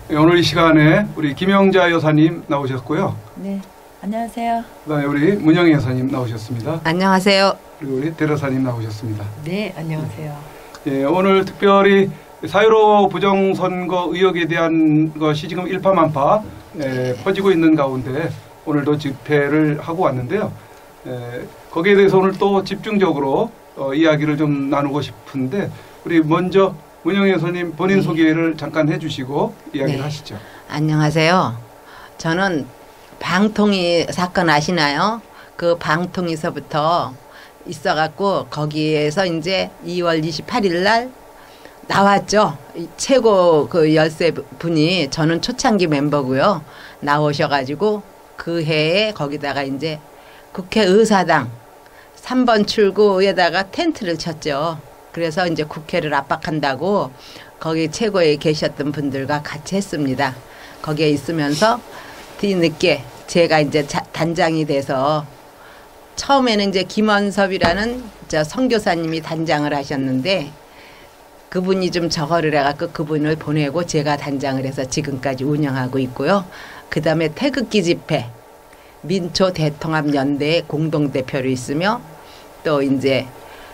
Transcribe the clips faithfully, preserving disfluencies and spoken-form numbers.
네, 오늘 이 시간에 우리 김영자 여사님 나오셨고요. 네, 안녕하세요. 그다음에 우리 문영희 여사님 나오셨습니다. 안녕하세요. 그리고 우리 대여사님 나오셨습니다. 네, 안녕하세요. 예, 오늘 특별히 사유로 부정선거 의혹에 대한 것이 지금 일파만파 예, 퍼지고 있는 가운데 오늘도 집회를 하고 왔는데요. 예, 거기에 대해서 오늘 또 집중적으로 어, 이야기를 좀 나누고 싶은데 우리 먼저 문영희 여사님 본인 네. 소개를 잠깐 해주시고 이야기를 네. 하시죠. 안녕하세요. 저는 방통위 사건 아시나요? 그 방통위서부터 있어갖고 거기에서 이제 이월 이십팔일 날 나왔죠. 최고 그 열세 분이 저는 초창기 멤버고요. 나오셔가지고 그 해에 거기다가 이제 국회의사당 삼 번 출구에다가 텐트를 쳤죠. 그래서 이제 국회를 압박한다고 거기 최고에 계셨던 분들과 같이 했습니다. 거기에 있으면서 뒤늦게 제가 이제 자, 단장이 돼서 처음에는 이제 김원섭이라는 저 선교사님이 단장을 하셨는데 그분이 좀 저거를 해갖고 그분을 보내고 제가 단장을 해서 지금까지 운영하고 있고요. 그 다음에 태극기 집회, 민초 대통합연대의 공동대표로 있으며 또 이제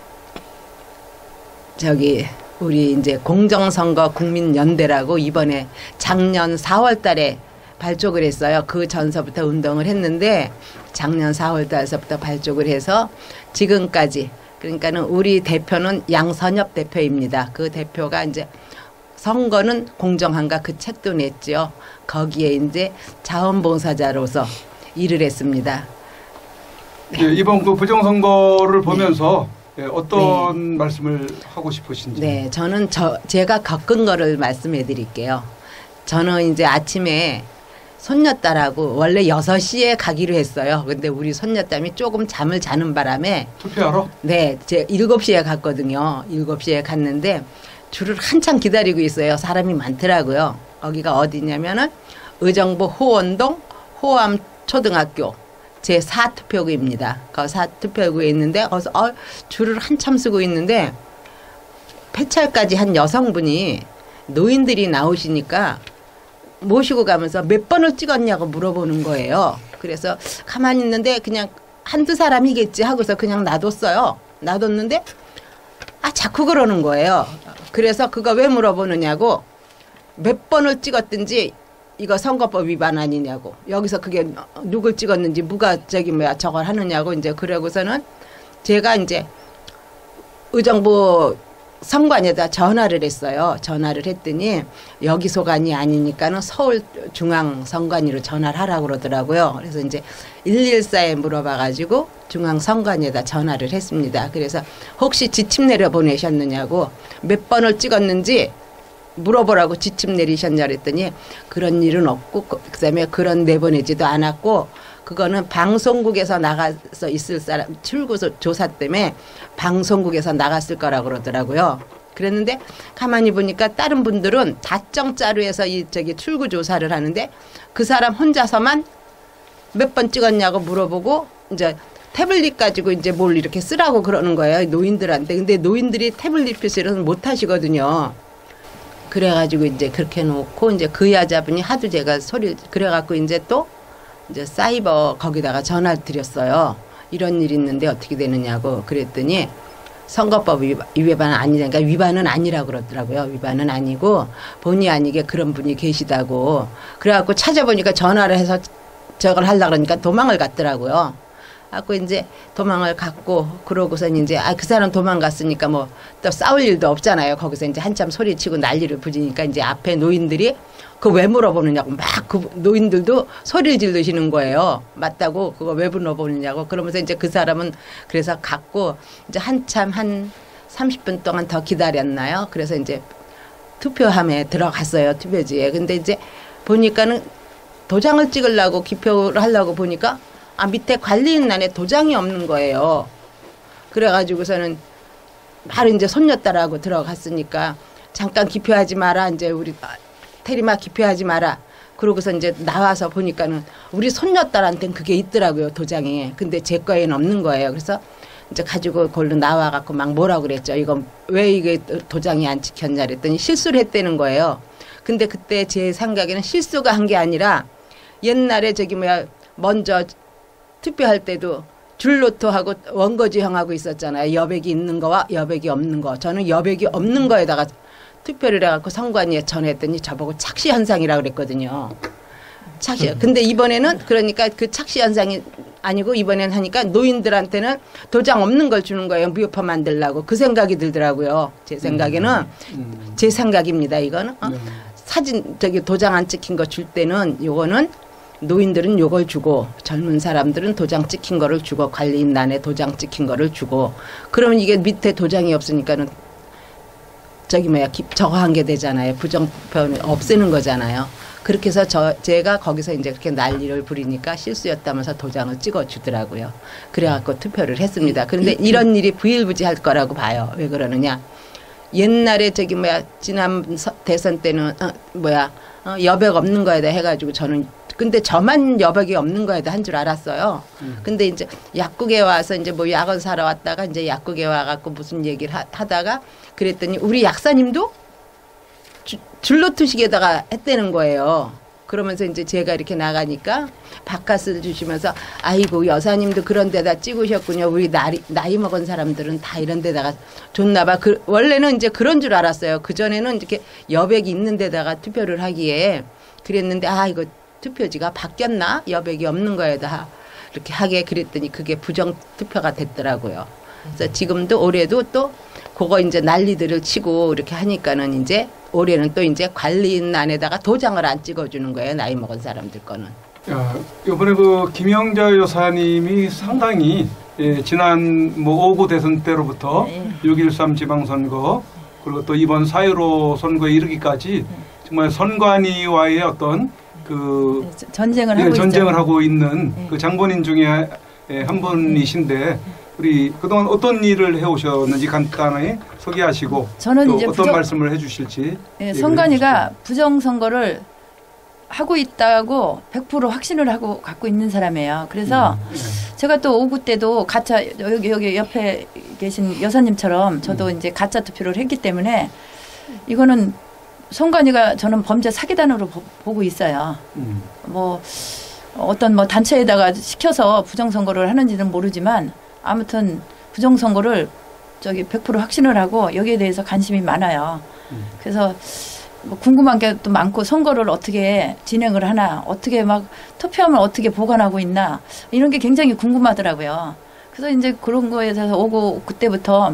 저기 우리 이제 공정선거 국민연대라고 이번에 작년 사월 달에 발족을 했어요. 그 전서부터 운동을 했는데 작년 사월 달서부터 발족을 해서 지금까지 그러니까는 우리 대표는 양선엽 대표입니다. 그 대표가 이제 선거는 공정한가 그 책도 냈죠. 거기에 이제 자원봉사자로서 일을 했습니다. 네. 네, 이번 그 부정선거를 보면서 네. 네, 어떤 네. 말씀을 하고 싶으신지. 네, 저는 저 제가 겪은 거를 말씀해 드릴게요. 저는 이제 아침에 손녀딸하고 원래 여섯 시에 가기로 했어요. 근데 우리 손녀딸이 조금 잠을 자는 바람에 투표하러? 네, 제 일곱 시에 갔거든요. 일곱 시에 갔는데 줄을 한참 기다리고 있어요. 사람이 많더라고요. 거기가 어디냐면은 의정부 호원동 호암초등학교 제사 투표구입니다. 그 사 투표구에 있는데 거기서 어, 줄을 한참 쓰고 있는데 폐찰까지 한 여성분이 노인들이 나오시니까 모시고 가면서 몇 번을 찍었냐고 물어보는 거예요. 그래서 가만히 있는데 그냥 한두 사람이겠지 하고서 그냥 놔뒀어요. 놔뒀는데 아 자꾸 그러는 거예요. 그래서 그거 왜 물어보느냐고 몇 번을 찍었든지 이거 선거법 위반 아니냐고 여기서 그게 누굴 찍었는지 누가 저기 뭐야 저걸 하느냐고 이제 그러고서는 제가 이제 의정부 선관에다 전화를 했어요. 전화를 했더니 여기 소관이 아니니까는 서울중앙선관위로 전화를 하라고 그러더라고요. 그래서 이제 일일사에 물어봐가지고 중앙선관위에다 전화를 했습니다. 그래서 혹시 지침 내려 보내셨느냐고 몇 번을 찍었는지 물어보라고 지침 내리셨냐 그랬더니 그런 일은 없고 그 다음에 그런 내보내지도 않았고 그거는 방송국에서 나가서 있을 사람 출구 조사 때문에 방송국에서 나갔을 거라고 그러더라고요. 그랬는데 가만히 보니까 다른 분들은 다정자루에서 이 저기 출구 조사를 하는데 그 사람 혼자서만 몇 번 찍었냐고 물어보고 이제 태블릿 가지고 이제 뭘 이렇게 쓰라고 그러는 거예요. 노인들한테. 근데 노인들이 태블릿 표시를 못 하시거든요. 그래가지고 이제 그렇게 놓고 이제 그 여자분이 하도 제가 소리 그래갖고 이제 또 이제 사이버 거기다가 전화를 드렸어요. 이런 일이 있는데 어떻게 되느냐고 그랬더니 선거법 위반 아니니까 위반은 아니라고 그러더라고요. 위반은 아니고 본의 아니게 그런 분이 계시다고. 그래갖고 찾아보니까 전화를 해서 저걸 하려고 그러니까 도망을 갔더라고요. 갖고 이제 도망을 갔고 그러고서 이제 아 그 사람 도망갔으니까 뭐 또 싸울 일도 없잖아요. 거기서 이제 한참 소리치고 난리를 부리니까 이제 앞에 노인들이 그거 왜 물어보느냐고 막 그 노인들도 소리를 지르시는 거예요. 맞다고 그거 왜 물어보느냐고 그러면서 이제 그 사람은 그래서 갔고 이제 한참 한 삼십 분 동안 더 기다렸나요. 그래서 이제 투표함에 들어갔어요. 투표지에. 근데 이제 보니까는 도장을 찍으려고 기표를 하려고 보니까 아 밑에 관리인란에 도장이 없는 거예요. 그래가지고서는 바로 이제 손녀딸하고 들어갔으니까 잠깐 기표하지 마라. 이제 우리 테리마 기표하지 마라. 그러고서 이제 나와서 보니까는 우리 손녀딸한테는 그게 있더라고요. 도장이. 근데 제 거에는 없는 거예요. 그래서 이제 가지고 걸로 나와갖고 막 뭐라고 그랬죠. 이거 왜 이게 도장이 안 찍혔냐 그랬더니 실수를 했다는 거예요. 근데 그때 제 생각에는 실수가 한 게 아니라 옛날에 저기 뭐야 먼저 투표할 때도 줄로토하고 원거지형하고 있었잖아요. 여백이 있는 거와 여백이 없는 거. 저는 여백이 없는 거에다가 투표를 해갖고 선관위에 전했더니 저보고 착시 현상이라고 그랬거든요. 착시. 근데 이번에는 그러니까 그 착시 현상이 아니고 이번엔 하니까 노인들한테는 도장 없는 걸 주는 거예요. 무효표 만들려고. 그 생각이 들더라고요. 제 생각에는. 음. 음. 제 생각입니다. 이거는. 어? 네. 사진 저기 도장 안 찍힌 거 줄 때는 요거는 노인들은 요걸 주고 젊은 사람들은 도장 찍힌 거를 주고 관리인란에 도장 찍힌 거를 주고 그러면 이게 밑에 도장이 없으니까는 저기 뭐야 저거 한 게 되잖아요. 부정표는 없애는 거잖아요. 그렇게 해서 저 제가 거기서 이제 그렇게 난리를 부리니까 실수였다면서 도장을 찍어 주더라고요. 그래갖고 투표를 했습니다. 그런데 이런 일이 부일부지할 거라고 봐요. 왜 그러느냐? 옛날에 저기 뭐야 지난 서- 대선 때는 어, 뭐야 어, 여백 없는 거에다 해가지고 저는 근데 저만 여백이 없는 거에다 한 줄 알았어요. 음. 근데 이제 약국에 와서 이제 뭐 약을 사러 왔다가 이제 약국에 와갖고 무슨 얘기를 하, 하다가 그랬더니 우리 약사님도 주, 줄로투식에다가 했다는 거예요. 그러면서 이제 제가 이렇게 나가니까 바카스를 주시면서 아이고 여사님도 그런 데다 찍으셨군요. 우리 나이, 나이 먹은 사람들은 다 이런 데다가 줬나 봐. 그, 원래는 이제 그런 줄 알았어요. 그전에는 이렇게 여백이 있는 데다가 투표를 하기에 그랬는데 아 이거 투표지가 바뀌었나? 여백이 없는 거에다 이렇게 하게 그랬더니 그게 부정 투표가 됐더라고요. 그래서 지금도 올해도 또 그거 이제 난리들을 치고 이렇게 하니까는 이제 올해는 또 이제 관리인란에다가 도장을 안 찍어주는 거예요. 나이 먹은 사람들 거는. 야, 이번에 그 김영자 여사님이 상당히 예, 지난 뭐 오구 대선 때로부터 네. 육점일삼 지방선거 그리고 또 이번 사일오 선거에 이르기까지 정말 선관위와의 어떤 그 전쟁을 예, 하고 전쟁을 있죠. 하고 있는 네. 그 장본인 중에 예, 한 분이신데 우리 그동안 어떤 일을 해오셨는지 간단하게 소개하시고 저는 또 이제 어떤 부정- 말씀을 해주실지 예, 얘기를 선관위가 부정선거를 하고 있다고 백 퍼센트 확신을 하고 갖고 있는 사람이에요. 그래서 해주십시오. 제가 또 오구 때도 가짜 여기 여기 옆에 계신 여사님처럼 저도 음. 이제 가짜 투표를 했기 때문에 이거는 선관위가 저는 범죄 사기단으로 보, 보고 있어요. 예. 음. 뭐 어떤 뭐 단체에다가 시켜서 부정선거를 하는지는 모르지만 아무튼 부정선거를 저기 백 퍼센트 확신을 하고 여기에 대해서 관심이 많아요. 음. 그래서 뭐 궁금한 게 또 많고 선거를 어떻게 진행을 하나 어떻게 막 투표함을 어떻게 보관하고 있나 이런 게 굉장히 궁금하더라고요. 그래서 이제 그런 거에 대해서 오고 그때부터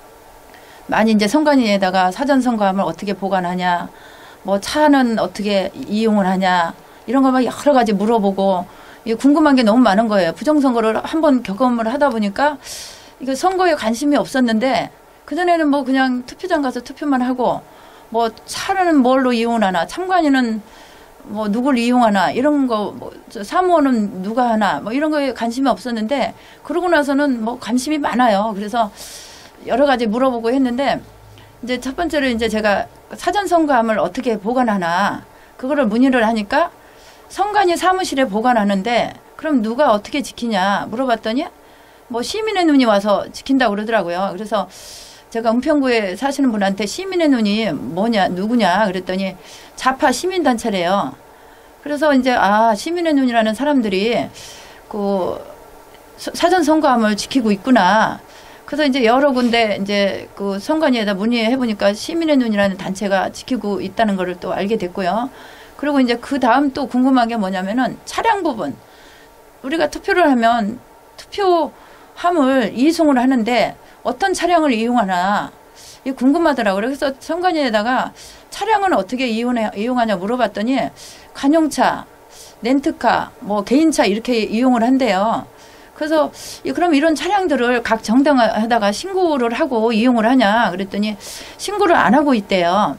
많이 이제 선관위에다가 사전 선거함을 어떻게 보관하냐 뭐 차는 어떻게 이용을 하냐 이런 거 막 여러 가지 물어보고 이게 궁금한 게 너무 많은 거예요. 부정선거를 한번 경험을 하다 보니까 이거 선거에 관심이 없었는데 그전에는 뭐 그냥 투표장 가서 투표만 하고 뭐 차는 뭘로 이용하나 참관인은 뭐 누굴 이용하나 이런 거뭐 사무원은 누가 하나 뭐 이런 거에 관심이 없었는데 그러고 나서는 뭐 관심이 많아요. 그래서 여러 가지 물어보고 했는데 이제 첫 번째로 이제 제가 사전 선거함을 어떻게 보관하나 그거를 문의를 하니까 선관위 사무실에 보관하는데 그럼 누가 어떻게 지키냐 물어봤더니 뭐 시민의 눈이 와서 지킨다고 그러더라고요. 그래서 제가 은평구에 사시는 분한테 시민의 눈이 뭐냐 누구냐 그랬더니 좌파 시민단체래요. 그래서 이제 아 시민의 눈이라는 사람들이 그 사전 선거함을 지키고 있구나. 그래서 이제 여러 군데 이제 그 선관위에다 문의해 보니까 시민의 눈이라는 단체가 지키고 있다는 거를 또 알게 됐고요. 그리고 이제 그 다음 또 궁금한 게 뭐냐면은 차량 부분. 우리가 투표를 하면 투표함을 이송을 하는데 어떤 차량을 이용하나 이게 궁금하더라고요. 그래서 선관위에다가 차량은 어떻게 이용해, 이용하냐 물어봤더니 관용차, 렌트카, 뭐 개인차 이렇게 이용을 한대요. 그래서 그럼 이런 차량들을 각 정당에다가 신고를 하고 이용을 하냐 그랬더니 신고를 안 하고 있대요.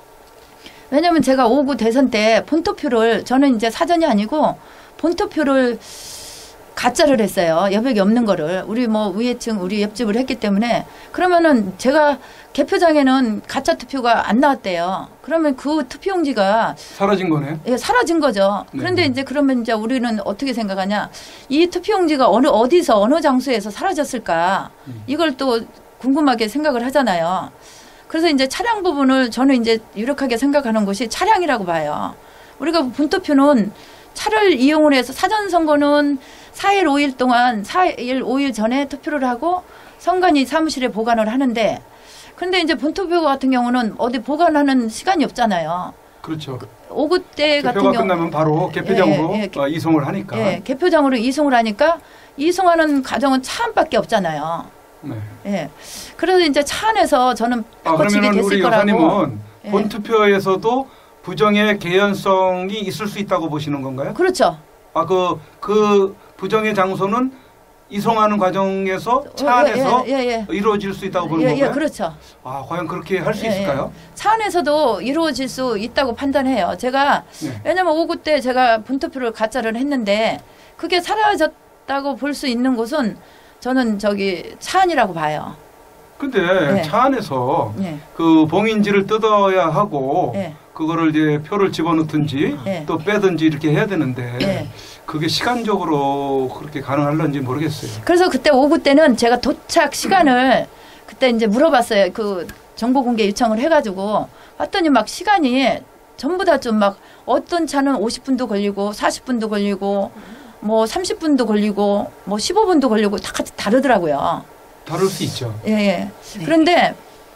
왜냐면 제가 오구 대선 때 본투표를 저는 이제 사전이 아니고 본투표를 가짜를 했어요. 여백이 없는 거를. 우리 뭐 우회층 우리 옆집을 했기 때문에 그러면은 제가 개표장에는 가짜 투표가 안 나왔대요. 그러면 그 투표용지가 사라진 거네. 예, 사라진 거죠. 네. 그런데 이제 그러면 이제 우리는 어떻게 생각하냐. 이 투표용지가 어느, 어디서, 어느 장소에서 사라졌을까. 음. 이걸 또 궁금하게 생각을 하잖아요. 그래서 이제 차량 부분을 저는 이제 유력하게 생각하는 것이 차량이라고 봐요. 우리가 본투표는 차를 이용을 해서 사전 선거는 사 일 오 일 동안 사 일 오 일 전에 투표를 하고 선관위 사무실에 보관을 하는데 근데 이제 본투표 같은 경우는 어디 보관하는 시간이 없잖아요. 그렇죠. 오구 때 같은 개표가 경우 끝나면 바로 개표장으로 예, 예, 어, 이송을 하니까. 예, 개표장으로 이송을 하니까 이송하는 과정은 차 안밖에 없잖아요. 네. 예. 그래서 이제 차 안에서 저는 아, 바꿔치기 그러면 됐을 우리 거라고. 여사님은 예. 본투표에서도 부정의 개연성이 있을 수 있다고 보시는 건가요? 그렇죠. 아, 그, 그 부정의 장소는 이송하는 과정에서 차 어, 안에서 예, 예, 예. 이루어질 수 있다고 보는 예, 건가요? 예, 그렇죠. 아, 과연 그렇게 할 수 예, 있을까요? 예. 차 안에서도 이루어질 수 있다고 판단해요. 제가 네. 왜냐면 오구 때 제가 본투표를 가짜를 했는데 그게 사라졌다고 볼 수 있는 곳은 저는 저기 차 안이라고 봐요. 근데 네. 차 안에서 예. 그 봉인지를 뜯어야 하고 예. 그거를 이제 표를 집어넣든지 예. 또 빼든지 이렇게 해야 되는데 예. 그게 시간적으로 그렇게 가능할런지 모르겠어요. 그래서 그때 오구 때는 제가 도착 시간을 그때 이제 물어봤어요. 그 정보 공개 요청을 해가지고 봤더니 막 시간이 전부 다 좀 막 어떤 차는 오십 분도 걸리고 사십 분도 걸리고 뭐 삼십 분도 걸리고 뭐 십오 분도 걸리고 다 같이 다르더라고요. 다를 수 있죠. 예, 예. 그런데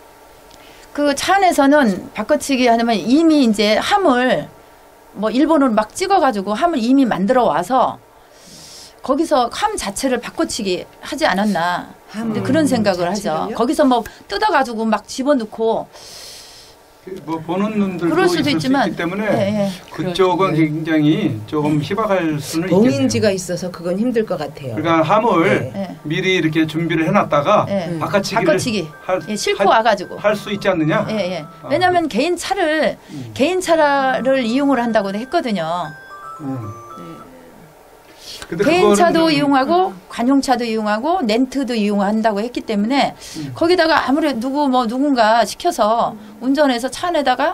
그 차 안에서는 바꿔치기 하면 이미 이제 함을 뭐 일본으로 막 찍어가지고 함을 이미 만들어 와서 거기서 함 자체를 바꿔치기 하지 않았나. 근데 함 그런 생각을 하죠. 자체를요? 거기서 뭐 뜯어가지고 막 집어넣고 뭐 보는 눈들도 그럴 수도 있을 있지만 수 있기 때문에 예, 예. 그쪽은 그렇죠. 굉장히 조금 희박할 수는 있겠네요. 봉인지가 있어서 그건 힘들 것 같아요. 그러니까 함을 예. 미리 이렇게 준비를 해놨다가 예. 바꿔치기를 바꿔치기 예, 싣고 와가지고 할 수 있지 않느냐? 예, 예. 아, 왜냐하면 개인 차를 음. 개인 차를 이용을 한다고 했거든요. 음. 근데 개인 그거는 차도 좀- 이용하고 관용차도 이용하고 렌트도 이용한다고 했기 때문에 음. 거기다가 아무래도 누구 뭐 누군가 시켜서 운전해서 차 안에다가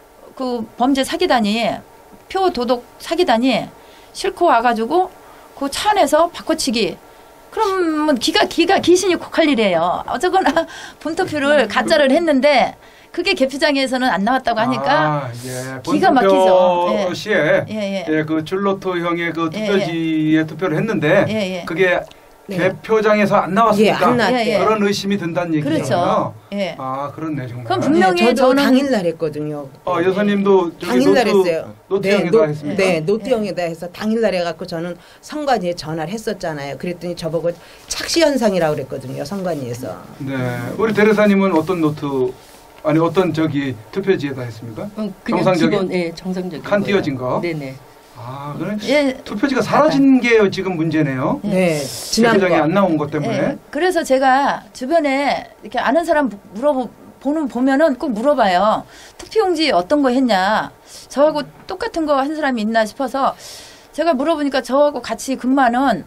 그 범죄 사기단이 표 도둑 사기단이 싣고 와가지고 그 차 안에서 바꿔치기 그러면 기가 기가 귀신이 곡할 일이에요. 어쨌거나 본투표를 가짜를 했는데 그게 개표장에서는 안 나왔다고 하니까 아, 예. 기가 막히죠. 본투표 예. 시에 예, 예. 예, 그 줄로트형의 그 예, 투표지에 투표를 했는데 예, 예. 그게 네. 개표장에서 안 나왔으니까 예, 안 나왔대요. 예, 예. 그런 의심이 든다는 얘기잖아요. 그렇죠. 예. 아, 그렇네 정말. 그럼 분명히 네, 저도 저는- 당일날 했거든요. 어, 여사님도 저기 당일날 노트, 했어요. 노트형에다 노- 했습니까? 네, 노트형에다 해서 당일날 해갖고 저는 선관위에 전화를 했었잖아요. 그랬더니 저보고 착시 현상이라고 그랬거든요. 선관위에서. 네, 우리 대리사님은 어떤 노트 아니 어떤 저기 투표지에다 했습니까? 어, 그냥 정상적인? 기본, 예, 정상적인 칸 거예요. 띄어진 거? 네네. 아, 그래? 예. 투표지가 사라진 게 지금 문제네요. 네, 지난 개표장에 거. 안 나온 것 때문에. 예, 그래서 제가 주변에 이렇게 아는 사람 물어보 보는 보면은 꼭 물어봐요. 투표용지 어떤 거 했냐? 저하고 똑같은 거 한 사람이 있나 싶어서 제가 물어보니까 저하고 같이 근무하는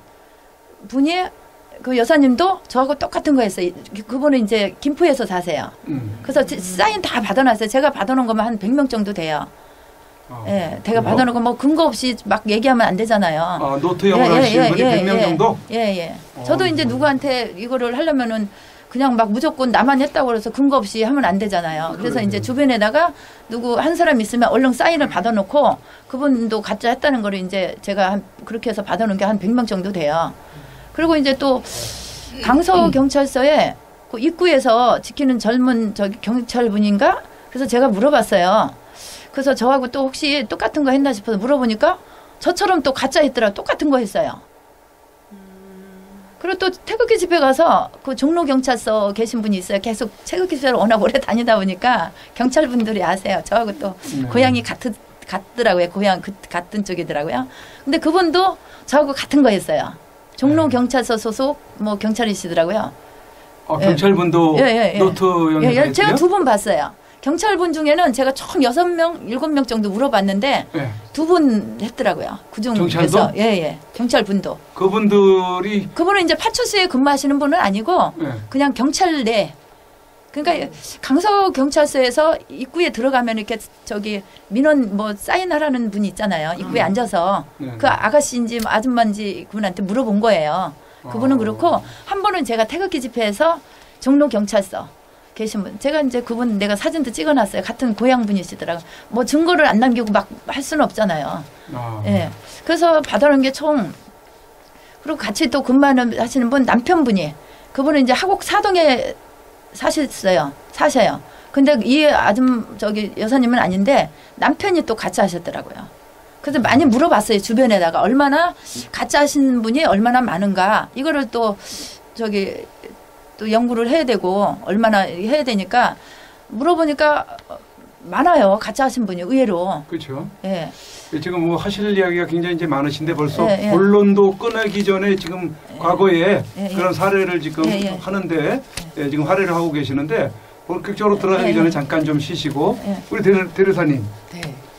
분이 그 여사님도 저하고 똑같은 거 했어요. 그분은 이제 김포에서 사세요. 음. 그래서 지- 사인 다 받아놨어요. 제가 받아놓은 거면 한 백 명 정도 돼요. 아, 예, 제가 그래요? 받아놓은 거 뭐 근거 없이 막 얘기하면 안 되잖아요. 아, 노트형을 하신 분이 백 명 정도? 예, 예. 어, 저도 이제 음. 누구한테 이거를 하려면은 그냥 막 무조건 나만 했다고 그래서 근거 없이 하면 안 되잖아요. 그래서 그러네요. 이제 주변에다가 누구 한 사람 있으면 얼른 사인을 받아놓고 그분도 가짜 했다는 거를 이제 제가 한 그렇게 해서 받아놓은 게 한 백 명 정도 돼요. 그리고 이제 또 강서 경찰서에 그 입구에서 지키는 젊은 저기 경찰분인가? 그래서 제가 물어봤어요. 그래서 저하고 또 혹시 똑같은 거 했나 싶어서 물어보니까 저처럼 또 가짜 했더라. 똑같은 거 했어요. 그리고 또 태극기 집회 가서 그 종로 경찰서 계신 분이 있어요. 계속 태극기 집회를 워낙 오래 다니다 보니까 경찰분들이 아세요. 저하고 또 네. 고향이 같은 같더라고요. 고향 그, 같은 쪽이더라고요. 근데 그분도 저하고 같은 거 했어요. 종로 네. 경찰서 소속 뭐 경찰이시더라고요. 아, 경찰분도 예, 예, 예. 노트형에서 예, 예, 제가 했어요? 두 분 봤어요. 경찰분 중에는 제가 총 여섯 명, 일곱 명 정도 물어봤는데 예. 두 분 했더라고요. 그중에서 경찰도? 예, 예. 경찰분도. 그분들이 그분은 이제 파출소에 근무하시는 분은 아니고 예. 그냥 경찰 내. 그러니까 강서 경찰서에서 입구에 들어가면 이렇게 저기 민원 뭐 사인하라는 분이 있잖아요. 입구에 음. 앉아서 네. 그 아가씨인지 뭐 아줌마인지 그분한테 물어본 거예요. 그분은 어. 그렇고 한 번은 제가 태극기 집회에서 종로 경찰서 계신 분, 제가 이제 그분 내가 사진도 찍어놨어요. 같은 고향 분이시더라고. 뭐 증거를 안 남기고 막 할 수는 없잖아요. 아. 예. 그래서 받아놓은 게 총, 그리고 같이 또 근무하는 하시는 분 남편분이, 그분은 이제 하곡 사동에 사셨어요. 사셔요. 근데 이 아줌 저기 여사님은 아닌데 남편이 또 같이 하셨더라고요. 그래서 많이 물어봤어요. 주변에다가 얼마나 같이 하신 분이 얼마나 많은가, 이거를 또 저기 또 연구를 해야 되고 얼마나 해야 되니까 물어보니까 많아요. 같이 하신 분이 의외로. 그렇죠. 예. 지금 뭐 하실 이야기가 굉장히 이제 많으신데 벌써 예, 예. 본론도 끝나기 전에 지금 예. 과거에 예, 예. 그런 사례를 지금 예, 예. 하는데 예, 지금 할애를 하고 계시는데 본격적으로 들어가기 예, 예. 전에 잠깐 좀 쉬시고 예. 우리 대, 대리사님 네.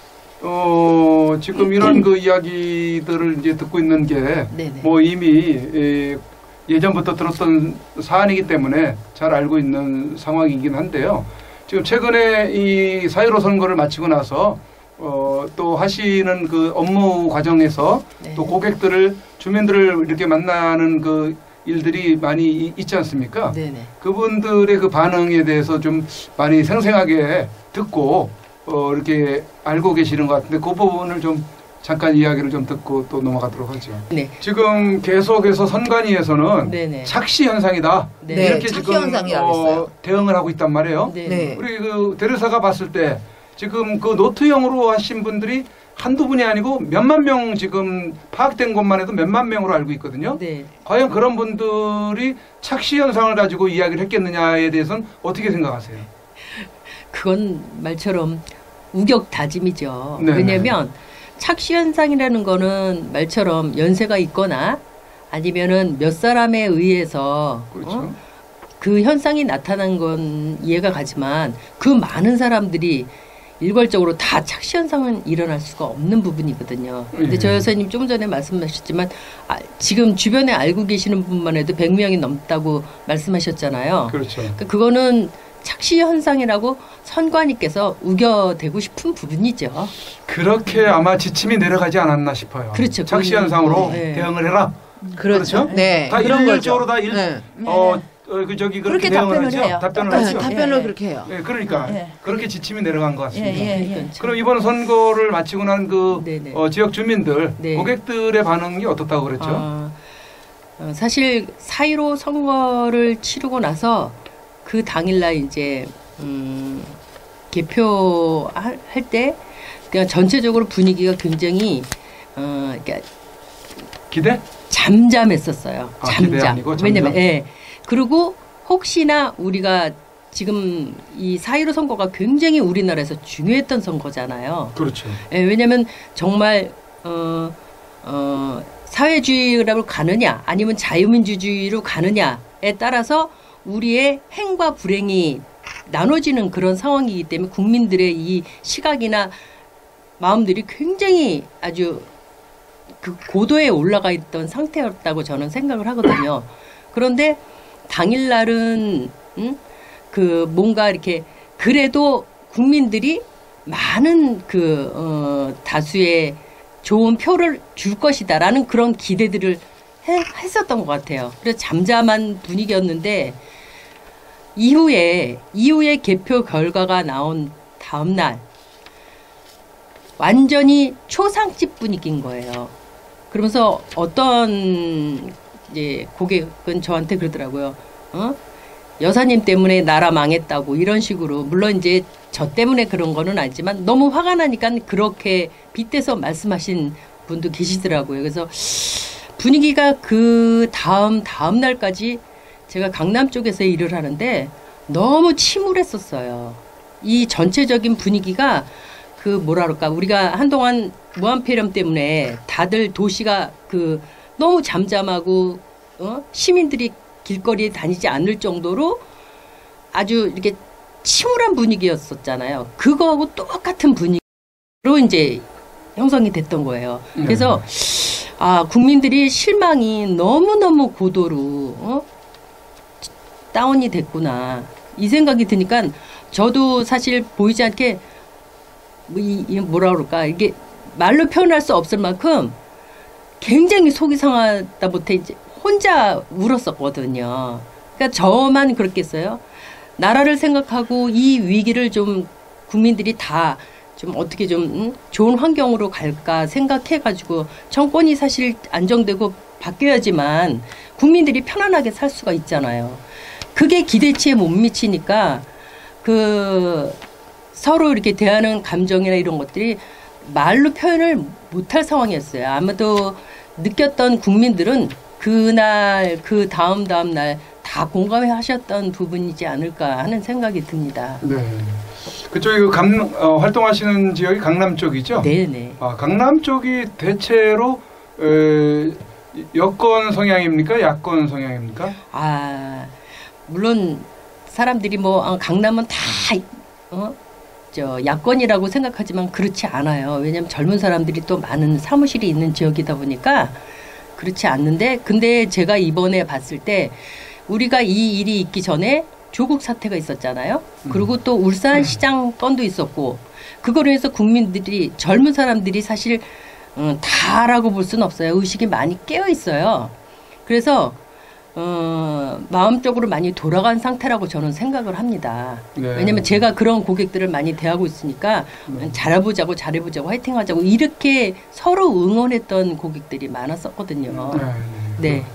어, 지금 이런 그 이야기들을 이제 듣고 있는 게 네네. 뭐 이미 예, 예전부터 들었던 사안이기 때문에 잘 알고 있는 상황이긴 한데요. 지금 최근에 이 사유로 선거를 마치고 나서 어, 또 하시는 그 업무 과정에서 네. 또 고객들을 주민들을 이렇게 만나는 그 일들이 많이 이- 있지 않습니까? 네네. 그분들의 그 반응에 대해서 좀 많이 생생하게 듣고 어, 이렇게 알고 계시는 것 같은데 그 부분을 좀 잠깐 이야기를 좀 듣고 또 넘어가도록 하죠. 네. 지금 계속해서 선관위에서는 네네. 착시 현상이다. 네. 이렇게 착시 지금 현상이라고 어, 했어요. 대응을 하고 있단 말이에요. 네. 네. 우리 그 대리사가 봤을 때 지금 그 노트형으로 하신 분들이 한두 분이 아니고 몇만 명 지금 파악된 것만 해도 몇만 명으로 알고 있거든요. 네. 과연 그런 분들이 착시 현상을 가지고 이야기를 했겠느냐에 대해서는 어떻게 생각하세요? 그건 말처럼 우격다짐이죠. 네네. 왜냐하면 착시 현상이라는 거는 말처럼 연세가 있거나 아니면은 몇 사람에 의해서 그렇죠. 어? 그 현상이 나타난 건 이해가 가지만 그 많은 사람들이 일괄적으로 다 착시 현상은 일어날 수가 없는 부분이거든요. 근데 예. 저 여사님 좀 전에 말씀하셨지만 아, 지금 주변에 알고 계시는 분만 해도 백 명이 넘다고 말씀하셨잖아요. 그렇죠. 그러니까 그거는 착시 현상이라고 선관위께서 우겨대고 싶은 부분이죠. 그렇게 아마 지침이 내려가지 않았나 싶어요. 그렇죠. 착시 그건- 현상으로 네. 대응을 해라. 그렇죠. 네. 다 그런 일률적으로 거죠. 다 일, 네. 어, 어, 그 저기 그렇게, 그렇게 대응을 답변을 하죠. 해요. 답변을 네, 하죠. 답변을 예. 그렇게 해요. 네, 그러니까 예. 그렇게 지침이 내려간 것 같습니다. 예, 예, 예. 그러니까 그럼 이번 선거를 마치고 난 그 네네. 어, 지역 주민들, 네. 고객들의 반응이 어떻다고 그랬죠? 어, 어, 사실 사일오 선거를 치르고 나서 그 당일날 이제 음, 개표할 때 그냥 전체적으로 분위기가 굉장히 어, 그러니까 기대? 잠잠했었어요. 아, 기대 잠잠. 아니고 잠잠? 왜냐면 예. 그리고 혹시나 우리가 지금 이 사일오 선거가 굉장히 우리나라에서 중요했던 선거잖아요. 그렇죠. 예, 왜냐면 정말 어, 어, 사회주의로 가느냐 아니면 자유민주주의로 가느냐에 따라서 우리의 행과 불행이 나눠지는 그런 상황이기 때문에 국민들의 이 시각이나 마음들이 굉장히 아주 그 고도에 올라가 있던 상태였다고 저는 생각을 하거든요. 그런데 당일날은 음? 그 뭔가 이렇게 그래도 국민들이 많은 그 어, 다수의 좋은 표를 줄 것이다라는 그런 기대들을 해, 했었던 것 같아요. 그래서 잠잠한 분위기였는데 이후에 이후에 개표 결과가 나온 다음 날 완전히 초상집 분위기인 거예요. 그러면서 어떤 이제 고객은 저한테 그러더라고요. 어? 여사님 때문에 나라 망했다고 이런 식으로 물론 이제 저 때문에 그런 거는 아니지만 너무 화가 나니까 그렇게 빗대서 말씀하신 분도 계시더라고요. 그래서 분위기가 그 다음 다음 날까지 제가 강남 쪽에서 일을 하는데 너무 침울했었어요. 이 전체적인 분위기가 그 뭐라 그럴까 우리가 한동안 무한폐렴 때문에 다들 도시가 그 너무 잠잠하고 어? 시민들이 길거리에 다니지 않을 정도로 아주 이렇게 침울한 분위기였었잖아요. 그거하고 똑같은 분위기로 이제 형성이 됐던 거예요. 그래서 아 국민들이 실망이 너무너무 고도로 어? 다운이 됐구나 이 생각이 드니까 저도 사실 보이지 않게 뭐 이, 이 뭐라 그럴까 이게 말로 표현할 수 없을 만큼 굉장히 속이 상하다 못해 이제 혼자 울었었거든요. 그러니까 저만 그렇겠어요. 나라를 생각하고 이 위기를 좀 국민들이 다 좀 어떻게 좀 음, 좋은 환경으로 갈까 생각해가지고 정권이 사실 안정되고 바뀌어야지만 국민들이 편안하게 살 수가 있잖아요. 그게 기대치에 못 미치니까 그 서로 이렇게 대하는 감정이나 이런 것들이 말로 표현을 못할 상황이었어요. 아마도 느꼈던 국민들은 그날 그 다음 다음 날 다 공감해 하셨던 부분이지 않을까 하는 생각이 듭니다. 네. 그쪽이 그 강, 어, 활동하시는 지역이 강남 쪽이죠? 네네. 아, 강남 쪽이 대체로 에, 여권 성향입니까? 야권 성향입니까? 아 물론 사람들이 뭐 아, 강남은 다 어? 저 야권이라고 생각하지만 그렇지 않아요. 왜냐하면 젊은 사람들이 또 많은 사무실이 있는 지역이다 보니까 그렇지 않는데 근데 제가 이번에 봤을 때 우리가 이 일이 있기 전에 조국 사태가 있었잖아요. 그리고 또 울산 시장 건도 있었고 그거로 해서 국민들이 젊은 사람들이 사실 음, 다라고 볼 수는 없어요. 의식이 많이 깨어 있어요. 그래서 어, 마음적으로 많이 돌아간 상태라고 저는 생각을 합니다. 네. 왜냐하면 제가 그런 고객들을 많이 대하고 있으니까 네. 잘해보자고 잘해보자고 화이팅하자고 이렇게 서로 응원했던 고객들이 많았었거든요. 네. 네.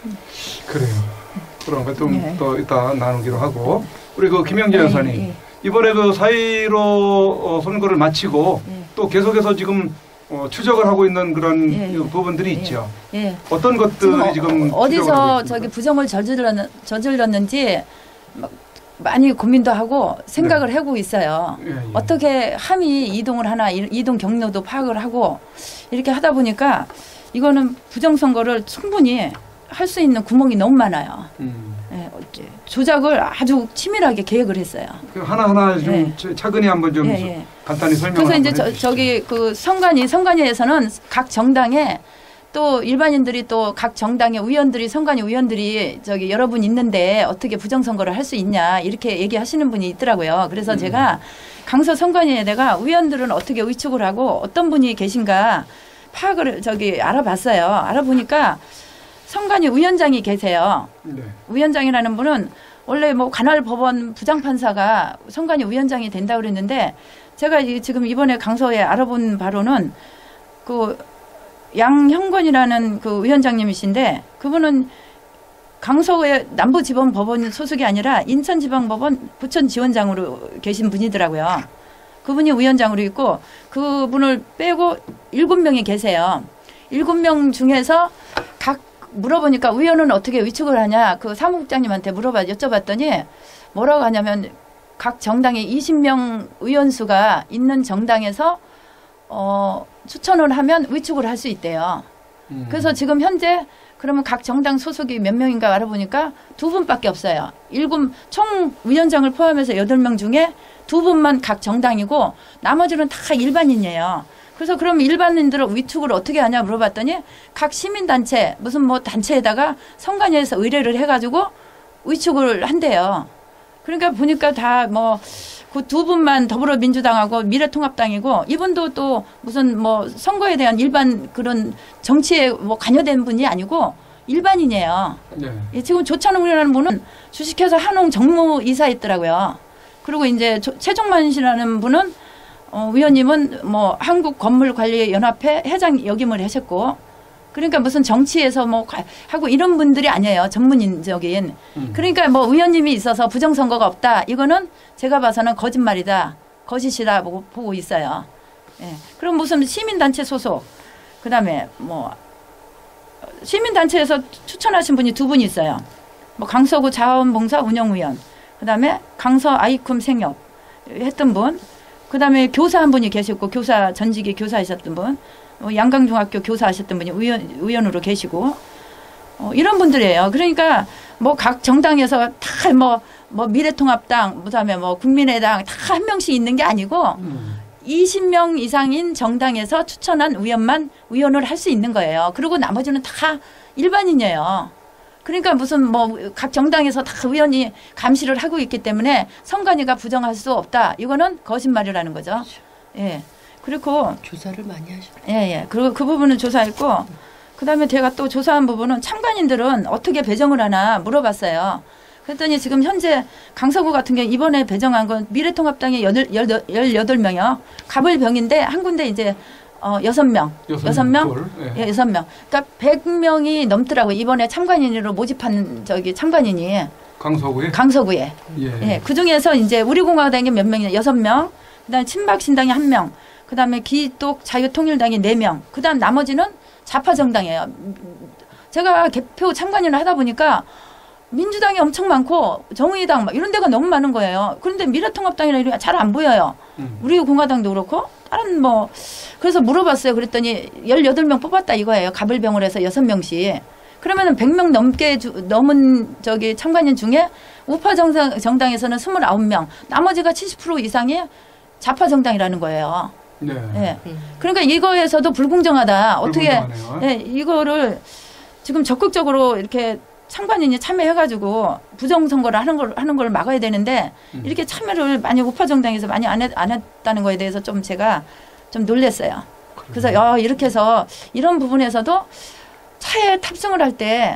그래요. 그런 거 좀 네. 또 이따 나누기로 하고 우리 그 김영재 네, 여사님 네. 이번에 그 사일오 어, 선거를 마치고 네. 또 계속해서 지금 어, 추적을 하고 있는 그런 예, 예. 부분들이 예. 있죠. 예. 어떤 것들이 지금 어, 추적을 하고 어디서 있습니까? 저기 부정을 저질렀, 저질렀는지 막 많이 고민도 하고 생각을 하고 있어요. 예, 예. 어떻게 함이 이동을 하나 이- 이동 경로도 파악을 하고 이렇게 하다 보니까 이거는 부정선거를 충분히 할 수 있는 구멍이 너무 많아요. 음. 예, 어째- 조작을 아주 치밀하게 계획을 했어요. 그 하나하나 좀 예. 차- 차근히 한번 좀 예, 예. 간단히 설명을 그래서 이제 한번 저, 해주시죠. 저기 그 선관위 선관위에서는 각 정당에 또 일반인들이 또 각 정당의 의원들이 선관위 의원들이 저기 여러분 있는데 어떻게 부정선거를 할 수 있냐 이렇게 얘기하시는 분이 있더라고요. 그래서 음. 제가 강서 선관위에다가 의원들은 어떻게 의축을 하고 어떤 분이 계신가 파악을 저기 알아봤어요. 알아보니까 선관위 위원장이 계세요. 네. 위원장이라는 분은 원래 뭐 관할 법원 부장판사가 선관위 위원장이 된다 그랬는데 제가 이- 지금 이번에 강서에 알아본 바로는 그 양형권이라는 그 위원장님이신데 그분은 강서의 남부지방법원 소속이 아니라 인천지방법원 부천지원장으로 계신 분이더라고요. 그분이 위원장으로 있고 그분을 빼고 일곱 명이 계세요. 일곱 명 중에서 각 물어보니까 의원은 어떻게 위축을 하냐 그 사무국장님한테 물어봐 여쭤봤더니 뭐라고 하냐면 각 정당에 이십 명 의원 수가 있는 정당에서 어, 추천을 하면 위축을 할 수 있대요. 음. 그래서 지금 현재 그러면 각 정당 소속이 몇 명인가 알아보니까 두 분밖에 없어요. 일곱 총 위원장을 포함해서 여덟 명 중에 두 분만 각 정당이고 나머지는 다 일반인이에요. 그래서 그럼 일반인들은 위축을 어떻게 하냐 물어봤더니 각 시민단체 무슨 뭐 단체에다가 선관위에서 의뢰를 해가지고 위축을 한대요. 그러니까 보니까 다 뭐 그 두 분만 더불어민주당하고 미래통합당이고 이분도 또 무슨 뭐 선거에 대한 일반 그런 정치에 뭐 관여된 분이 아니고 일반인이에요. 네. 예, 지금 조찬웅이라는 분은 주식회사 한홍 정무이사였더라고요. 그리고 이제 조, 최종만 씨라는 분은 어, 위원님은 뭐 한국건물관리연합회 회장 역임을 하셨고 그러니까 무슨 정치에서 뭐 가- 하고 이런 분들이 아니에요. 전문인적인. 음. 그러니까 뭐 의원님이 있어서 부정선거가 없다. 이거는 제가 봐서는 거짓말이다. 거짓이다 보고, 보고 있어요. 예. 그럼 무슨 시민단체 소속 그다음에 뭐 시민단체에서 추천하신 분이 두 분 있어요. 뭐 강서구 자원봉사 운영위원 그다음에 강서 아이쿰 생협 했던 분 그다음에 교사 한 분이 계셨고 교사 전직이 교사하셨던 분 어, 양강중학교 교사하셨던 분이 의원, 의원으로 계시고 어, 이런 분들이에요. 그러니까 뭐 각 정당에서 다 뭐 뭐 미래통합당 그다음에 뭐 국민의당 다 한 명씩 있는 게 아니고 음. 이십 명 이상인 정당에서 추천한 의원만 의원을 할 수 있는 거예요. 그리고 나머지는 다 일반인이에요. 그러니까 무슨 뭐 각 정당에서 다 의원이 감시를 하고 있기 때문에 선관위가 부정할 수 없다. 이거는 거짓말이라는 거죠. 예. 그리고 조사를 많이 하셨. 예, 예. 그리고 그 부분은 조사했고 그다음에 제가 또 조사한 부분은 참관인들은 어떻게 배정을 하나 물어봤어요. 그랬더니 지금 현재 강서구 같은 경우 이번에 배정한 건 미래통합당의 열여덟 명이요. 갑을병인데 한 군데 이제 어, 여섯 명. 여섯 명? 예. 예, 여섯 명. 그러니까 백 명이 넘더라고요. 이번에 참관인으로 모집한 저기 참관인이. 강서구에? 강서구에. 예. 예. 그 중에서 이제 우리공화당이 몇 명이냐? 여섯 명. 그 다음에 친박신당이 한 명. 그 다음에 기독 자유통일당이 네 명. 그 다음 나머지는 좌파정당이에요. 제가 개표 참관인을 하다 보니까 민주당이 엄청 많고 정의당 막 이런 데가 너무 많은 거예요. 그런데 미래통합당이나 이런 게 잘 안 보여요. 음. 우리 공화당도 그렇고 다른 뭐 그래서 물어봤어요. 그랬더니 열여덟 명 뽑았다 이거예요. 갑을병을 해서 여섯 명씩. 그러면은 백 명 넘게 주, 넘은 저기 참관인 중에 우파 정당, 정당에서는 스물아홉 명, 나머지가 칠십 퍼센트 이상이 좌파 정당이라는 거예요. 네. 예. 그러니까 이거에서도 불공정하다. 어떻게 불공정하네요. 예, 이거를 지금 적극적으로 이렇게 참관인이 참여해가지고 부정선거를 하는 걸 하는 걸 막아야 되는데 음. 이렇게 참여를 많이 우파 정당에서 많이 안, 했, 안 했다는 거에 대해서 좀 제가 좀 놀랐어요. 그래서 야, 이렇게 해서 이런 부분에서도 차에 탑승을 할 때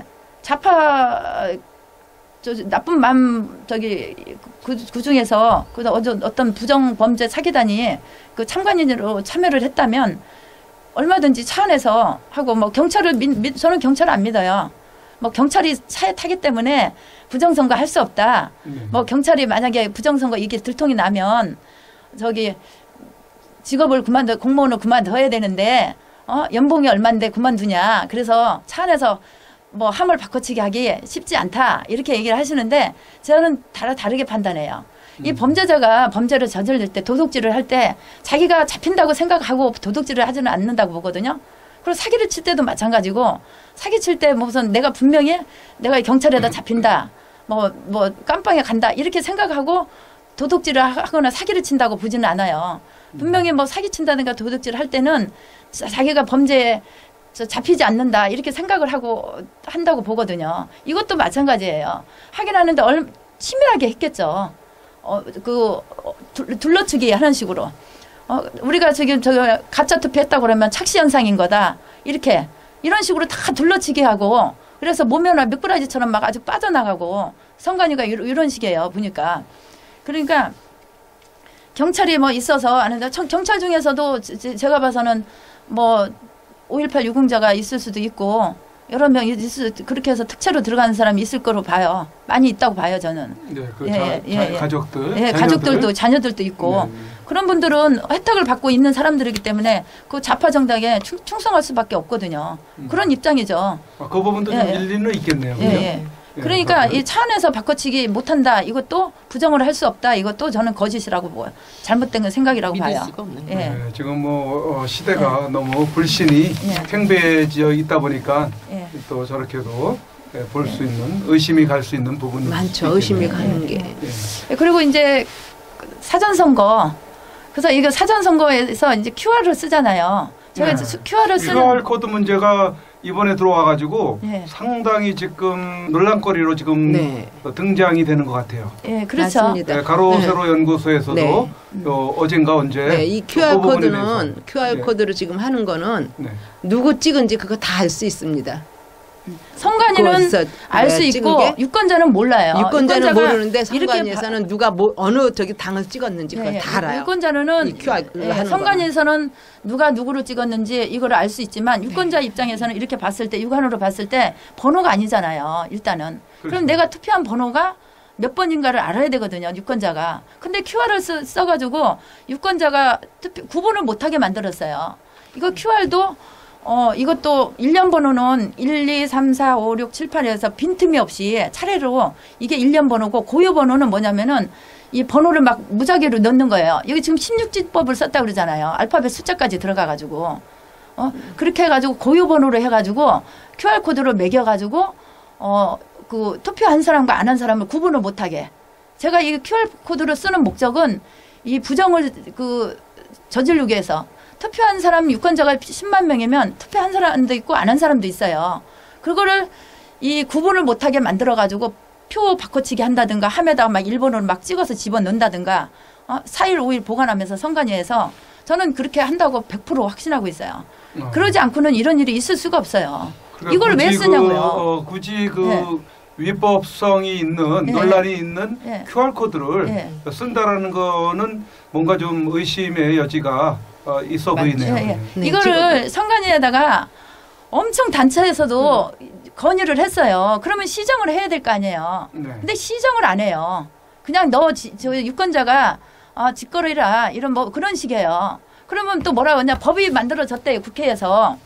좌파 저 나쁜 맘 저기 그, 그 중에서 그 어떤 부정 범죄 사기단이 그 참관인으로 참여를 했다면 얼마든지 차 안에서 하고 뭐 경찰을 믿, 믿, 저는 경찰을 안 믿어요. 뭐 경찰이 차에 타기 때문에 부정선거 할 수 없다. 네. 뭐 경찰이 만약에 부정선거 이게 들통이 나면 저기 직업을 그만둬 공무원을 그만둬야 되는데 어 연봉이 얼마인데 그만두냐. 그래서 차 안에서 뭐 함을 바꿔치기 하기 쉽지 않다. 이렇게 얘기를 하시는데 저는 다르, 다르게 판단해요. 이 범죄자가 범죄를 저지를 때 도둑질을 할 때 자기가 잡힌다고 생각하고 도둑질을 하지는 않는다고 보거든요. 그리고 사기를 칠 때도 마찬가지고 사기 칠 때 무슨 내가 분명히 내가 경찰에다 잡힌다. 뭐, 뭐 깜빵에 간다. 이렇게 생각하고 도둑질을 하거나 사기를 친다고 보지는 않아요. 분명히 뭐 사기 친다든가 도둑질을 할 때는 자기가 범죄에 잡히지 않는다. 이렇게 생각을 하고 한다고 보거든요. 이것도 마찬가지예요. 하긴 하는데 얼, 치밀하게 했겠죠. 어, 그, 둘러치기 하는 식으로. 어, 우리가 지금 저 가짜 투표했다고 그러면 착시 현상인 거다. 이렇게. 이런 식으로 다 둘러치기 하고 그래서 모면화 미꾸라지처럼 막 아주 빠져나가고 선관위가 이런 식이에요. 보니까. 그러니까 경찰이 뭐 있어서 아는데 경찰 중에서도 제가 봐서는 뭐 오일팔 유공자가 있을 수도 있고 여러 명 있을 그렇게 해서 특채로 들어가는 사람이 있을 거로 봐요. 많이 있다고 봐요, 저는. 네, 그 예, 자, 예, 자, 예. 가족들, 예, 자녀들. 가족들도 자녀들도 있고 네, 네. 그런 분들은 혜택을 받고 있는 사람들이기 때문에 그 좌파 정당에 충, 충성할 수밖에 없거든요. 음. 그런 입장이죠. 아, 그 부분도 좀 예, 예. 일리는 있겠네요. 예, 그죠? 예. 예, 그러니까 그렇군요. 이 차 안에서 바꿔치기 못한다. 이것도 부정을 할 수 없다. 이것도 저는 거짓이라고 보여. 잘못된 생각이라고 믿을 봐요. 수가 없는 예. 거예요. 네, 지금 뭐 어, 시대가 너무 불신이 예. 팽배해져 있다 보니까 예. 또 저렇게도 볼 수 있는 의심이 갈 수 있는 부분이 많죠. 의심이 가는 게. 예. 그리고 이제 사전선거. 그래서 이거 사전선거에서 이제 큐알을 쓰잖아요. 제가 네. 이제 큐알을 쓰는 큐알 코드 문제가 이번에 들어와가지고 예. 상당히 지금 논란거리로 지금 네. 등장이 되는 것 같아요. 예, 그렇죠. 맞습니다. 네, 가로세로 연구소에서도 네. 어, 어젠가 언제 네, 이 그 큐알 부분에 코드는 대해서. 큐알 네. 코드로 지금 하는 거는 네. 누구 찍은지 그거 다 알 수 있습니다. 선관위는 그거에서 알 수 네, 있고 찍은 게 유권자는 몰라요. 유권자는 유권자가 모르는데 이렇게 선관위에서는 누가 뭐 어느 저기 당을 찍었는지 그걸 예, 다 알아요. 유권자는 이 큐알 예, 하는 선관위에서는 누가 누구를 찍었는지 이걸 알 수 있지만 유권자 입장에서는 이렇게 봤을 때 육안으로 봤을 때 번호가 아니잖아요. 일단은. 그럼 그렇죠. 내가 투표한 번호가 몇 번인가를 알아야 되거든요. 유권자가. 근데 큐알을 써, 써가지고 유권자가 투표, 구분을 못하게 만들었어요. 이거 큐알도 어, 이것도 일련 번호는 일, 이, 삼, 사, 오, 육, 칠, 팔에서 빈틈이 없이 차례로 이게 일련 번호고 고유 번호는 뭐냐면은 이 번호를 막 무작위로 넣는 거예요. 여기 지금 십육지법을 썼다 그러잖아요. 알파벳 숫자까지 들어가가지고. 어, 그렇게 해가지고 고유 번호로 해가지고 큐알코드로 매겨가지고 어, 그 투표한 사람과 안 한 사람을 구분을 못하게. 제가 이 큐알코드를 쓰는 목적은 이 부정을 그 저지르기 위해서 투표한 사람 유권자가 십만 명이면 투표한 사람도 있고 안 한 사람도 있어요. 그거를 이 구분을 못하게 만들어가지고 표 바꿔치기 한다든가 함에다가 막 일본어로 막 찍어서 집어넣는다든가 어? 사 일, 오 일 보관하면서 선관위에서 저는 그렇게 한다고 백 퍼센트 확신하고 있어요. 어. 그러지 않고는 이런 일이 있을 수가 없어요. 그러니까 이걸 왜 굳이 쓰냐고요. 그, 어, 굳이 그 네. 위법성이 있는 예. 논란이 있는 예. 큐알 코드를 예. 쓴다라는 거는 뭔가 좀 의심의 여지가 어, 있어 맞죠. 보이네요. 예, 예. 네, 이거를 선관위에다가 엄청 단체에서도 건의를 했어요. 그러면 시정을 해야 될 거 아니에요. 네. 근데 시정을 안 해요. 그냥 너 지, 저 유권자가 아, 직거래라 이런 뭐 그런 식이에요. 그러면 또 뭐라고 하냐 법이 만들어졌대요 국회에서.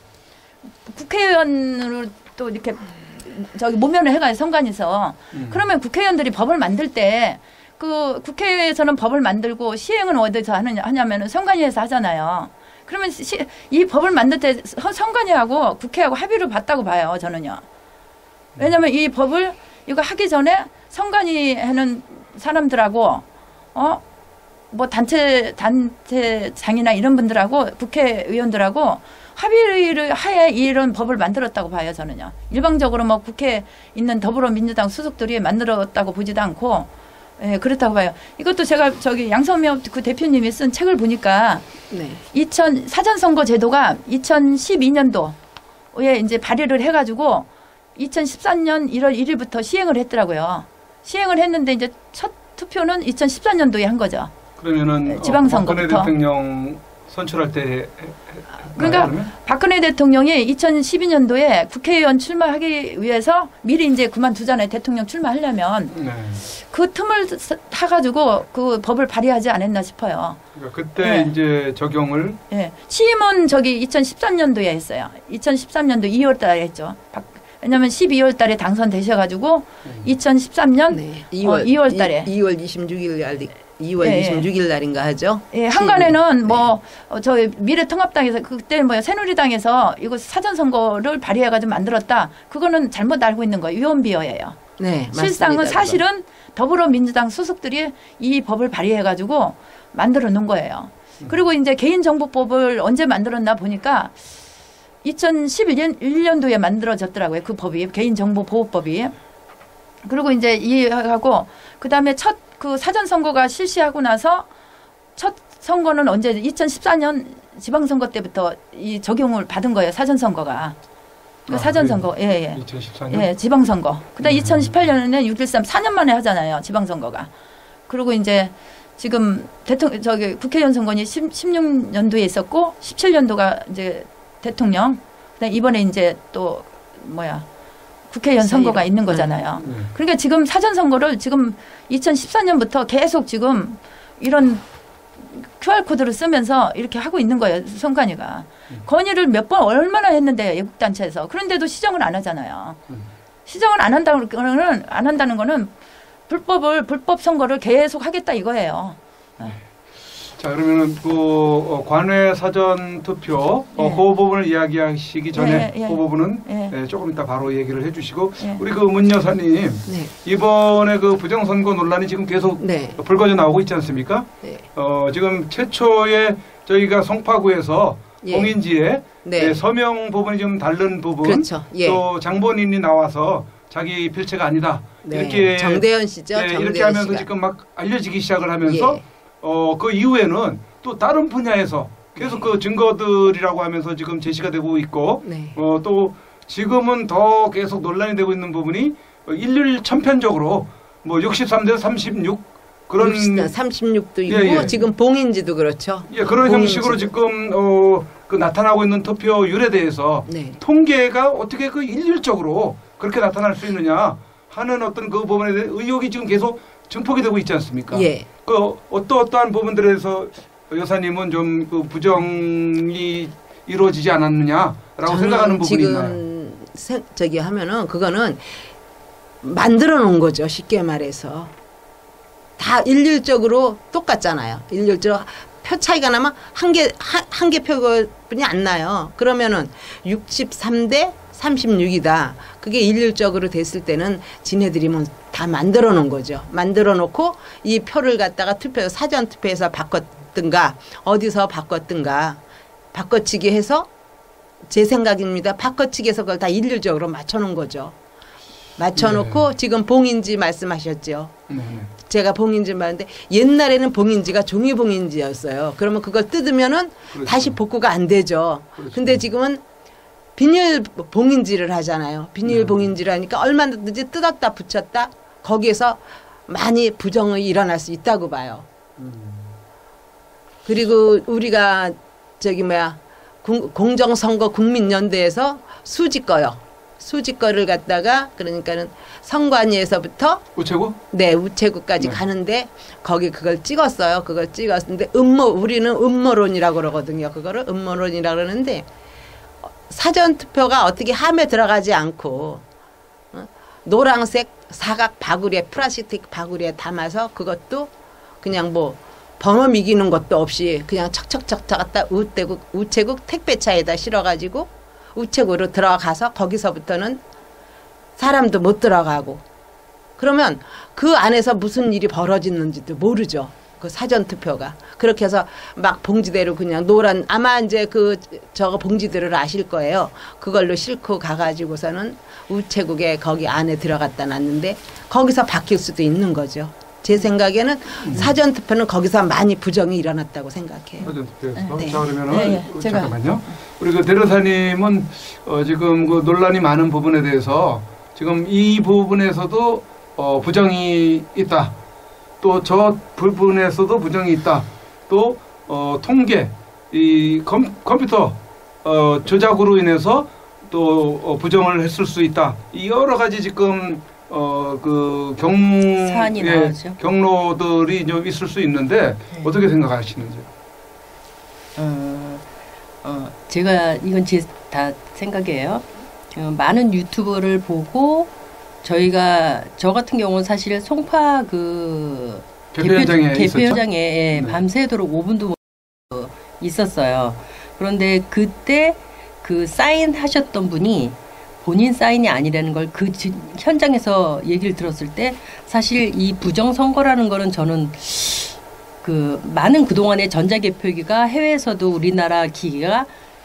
국회의원으로 또 이렇게 저기 모면을 해가지고 선관위에서 음. 그러면 국회의원들이 법을 만들 때 그 국회에서는 법을 만들고 시행은 어디서 하느냐 하냐면은 선관위에서 하잖아요. 그러면 시, 이 법을 만들 때 선- 선관위하고 국회하고 합의를 봤다고 봐요 저는요. 왜냐면 이 법을 이거 하기 전에 선관위 하는 사람들하고 어 뭐 단체 단체장이나 이런 분들하고 국회의원들하고 합의를 하에 이런 법을 만들었다고 봐요 저는요. 일방적으로 뭐 국회에 있는 더불어민주당 수석들이 만들었다고 보지도 않고 예, 그렇다고 봐요. 이것도 제가 저기 양성명 그 대표님이 쓴 책을 보니까 네. 이천 사전선거 제도가 이천십이 년도에 이제 발의를 해가지고 이천십사 년 일월 일일부터 시행을 했더라고요. 시행을 했는데 이제 첫 투표는 이천십사 년도에 한 거죠. 그러면은 네, 지방선거부터. 어, 박근혜 대통령 선출할 때 해- 그러니까 그러면? 박근혜 대통령이 이천십이 년도에 국회의원 출마하기 위해서 미리 이제 그만두잖아요. 대통령 출마하려면 네. 그 틈을 스- 타가지고 그 법을 발의하지 않았나 싶어요. 그러니까 그때 네. 이제 적용을 예. 취임은 저기 이천십삼 년도에 했어요. 이천십삼 년도 이월 달에 했죠. 박, 왜냐면 십이월 달에 당선되셔가지고 음. 이천십삼 년 네. 이월, 어, 이월 달에. 이월 이십육 일 날 이월 예, 예. 이십육 일 날인가 하죠. 예, 한간에는 네. 뭐, 어, 저희 미래통합당에서, 그때 뭐, 새누리당에서 이거 사전선거를 발의해가지고 만들었다. 그거는 잘못 알고 있는 거예요. 위헌비어예요. 네, 실상은 맞습니다, 사실은 더불어민주당 수석들이 이 법을 발의해가지고 만들어 놓은 거예요. 그리고 이제 개인정보법을 언제 만들었나 보니까 이천십일 년도에 만들어졌더라고요. 그 법이, 개인정보보호법이. 그리고 이제 이하고, 그 다음에 첫 그 사전선거가 실시하고 나서 첫 선거는 언제, 이천십사 년 지방선거 때부터 이 적용을 받은 거예요. 사전선거가. 그 아, 사전선거, 예, 예. 이천십사 년 예, 지방선거. 그 다음 음. 이천십팔 년에는 육 일삼 사 년 만에 하잖아요. 지방선거가. 그리고 이제 지금 대통령, 저기 국회의원 선거는 십육 년도에 있었고, 십칠 년도가 이제 대통령. 그 다음 이번에 이제 또, 뭐야, 국회의원 선거가 있는 거잖아요. 네. 그러니까 지금 사전선거를 지금 이천십사 년부터 계속 지금 이런 큐알코드를 쓰면서 이렇게 하고 있는 거예요. 선관위가. 음. 건의를 몇 번 얼마나 했는데 애국단체에서. 그런데도 시정을 안 하잖아요. 음. 시정을 안 한다는 거는, 안 한다는 거는 불법을, 불법 선거를 계속 하겠다 이거예요. 자 그러면은 그 어, 관외 사전 투표 어, 예. 그 부분을 이야기하시기 전에 예, 예. 그 부분은 예. 예, 조금 이따 바로 얘기를 해주시고 예. 우리 그 문 여사님 네. 이번에 그 부정선거 논란이 지금 계속 네. 불거져 나오고 있지 않습니까? 네. 어, 지금 최초에 저희가 송파구에서 예. 공인지에 네. 예, 서명 부분이 좀 다른 부분 그렇죠. 예. 또 장본인이 나와서 자기 필체가 아니다 네. 이렇게 정대현 씨죠. 예, 정대현 이렇게 하면서 씨가. 지금 막 알려지기 시작을 하면서 예. 어, 그 이후에는 또 다른 분야에서 계속 그 증거들이라고 하면서 지금 제시가 되고 있고 네. 어, 또 지금은 더 계속 논란이 되고 있는 부분이 어, 일일 천편적으로 뭐 육십삼 대 삼십육 그런 육십, 삼십육도 있고 예, 예. 지금 봉인지도 그렇죠. 예, 그런 봉인지도. 형식으로 지금 어, 그 나타나고 있는 투표율에 대해서 네. 통계가 어떻게 그 일률적으로 그렇게 나타날 수 있느냐 하는 어떤 그 부분에 대해 의혹이 지금 계속 증폭이 되고 있지 않습니까? 예. 그 어떠어떠한 부분들에서 여사님은 좀 그 부정이 이루어지지 않았느냐라고 저는 생각하는 부분이 지금 있나요? 세, 저기 하면은 그거는 만들어 놓은 거죠. 쉽게 말해서 다 일률적으로 똑같잖아요. 일률적으로 표 차이가 나면 한 개 한 개 표뿐이 안 나요. 그러면은 육십삼 대 삼십육이다. 그게 일률적으로 됐을 때는 지네들이 뭐 다 만들어 놓은 거죠. 만들어 놓고 이 표를 갖다가 투표 사전 투표에서 바꿨든가 어디서 바꿨든가 바꿔치기 해서 제 생각입니다. 바꿔치기 해서 그걸 다 일률적으로 맞춰 놓은 거죠. 맞춰 놓고 네. 지금 봉인지 말씀하셨죠. 네, 네. 제가 봉인지 말인데 옛날에는 봉인지가 종이 봉인지였어요. 그러면 그걸 뜯으면은 그렇죠. 다시 복구가 안 되죠. 그렇죠. 근데 지금은 비닐 봉인지를 하잖아요. 비닐 봉인지를 하니까 얼마든지 뜯었다 붙였다 거기에서 많이 부정이 일어날 수 있다고 봐요. 그리고 우리가 저기 뭐야 공정선거 국민연대에서 수지거요. 수지거를 갖다가 그러니까는 선관위에서부터 우체국? 네 우체국까지 네. 가는데 거기 그걸 찍었어요. 그걸 찍었는데 음모 우리는 음모론이라고 그러거든요. 그거를 음모론이라고 그러는데 사전 투표가 어떻게 함에 들어가지 않고 어? 노란색 사각 바구리에 플라스틱 바구리에 담아서 그것도 그냥 뭐 번호 이기는 것도 없이 그냥 척척척 갖다 우체국 우체국 택배차에다 실어가지고 우체국으로 들어가서 거기서부터는 사람도 못 들어가고 그러면 그 안에서 무슨 일이 벌어지는지도 모르죠. 그 사전 투표가 그렇게 해서 막 봉지대로 그냥 노란 아마 이제 그 저거 봉지들을 아실 거예요. 그걸로 싣고 가가지고서는 우체국에 거기 안에 들어갔다 놨는데 거기서 바뀔 수도 있는 거죠. 제 생각에는 음. 사전 투표는 거기서 많이 부정이 일어났다고 생각해요. 사전 투표에서. 네. 자 그러면은 네, 네. 제가- 잠깐만요. 우리 그 대로사님은 어, 지금 그 논란이 많은 부분에 대해서 지금 이 부분에서도 어, 부정이 있다. 또 저 부분에서도 부정이 있다. 또 어, 통계, 이 컴, 컴퓨터 어, 조작으로 인해서 또 어, 부정을 했을 수 있다. 이 여러 가지 지금 어, 그 경, 사안이 예, 나오죠. 경로들이 좀 있을 수 있는데 네. 어떻게 생각하시는지요? 어, 어, 제가 이건 제 다 생각이에요. 어, 많은 유튜버를 보고 저희가 저 같은 경우는 사실 송파 그 개표 현장에 개표 있었죠? 현장에 예, 네. 밤새도록 오 분도 못 있었어요. 그런데 그때 그 사인 하셨던 분이 본인 사인이 아니라는 걸 그 현장에서 얘기를 들었을 때 사실 이 부정 선거라는 거는 저는 그 많은 그동안의 전자개표기가 해외에서도 우리나라 기기가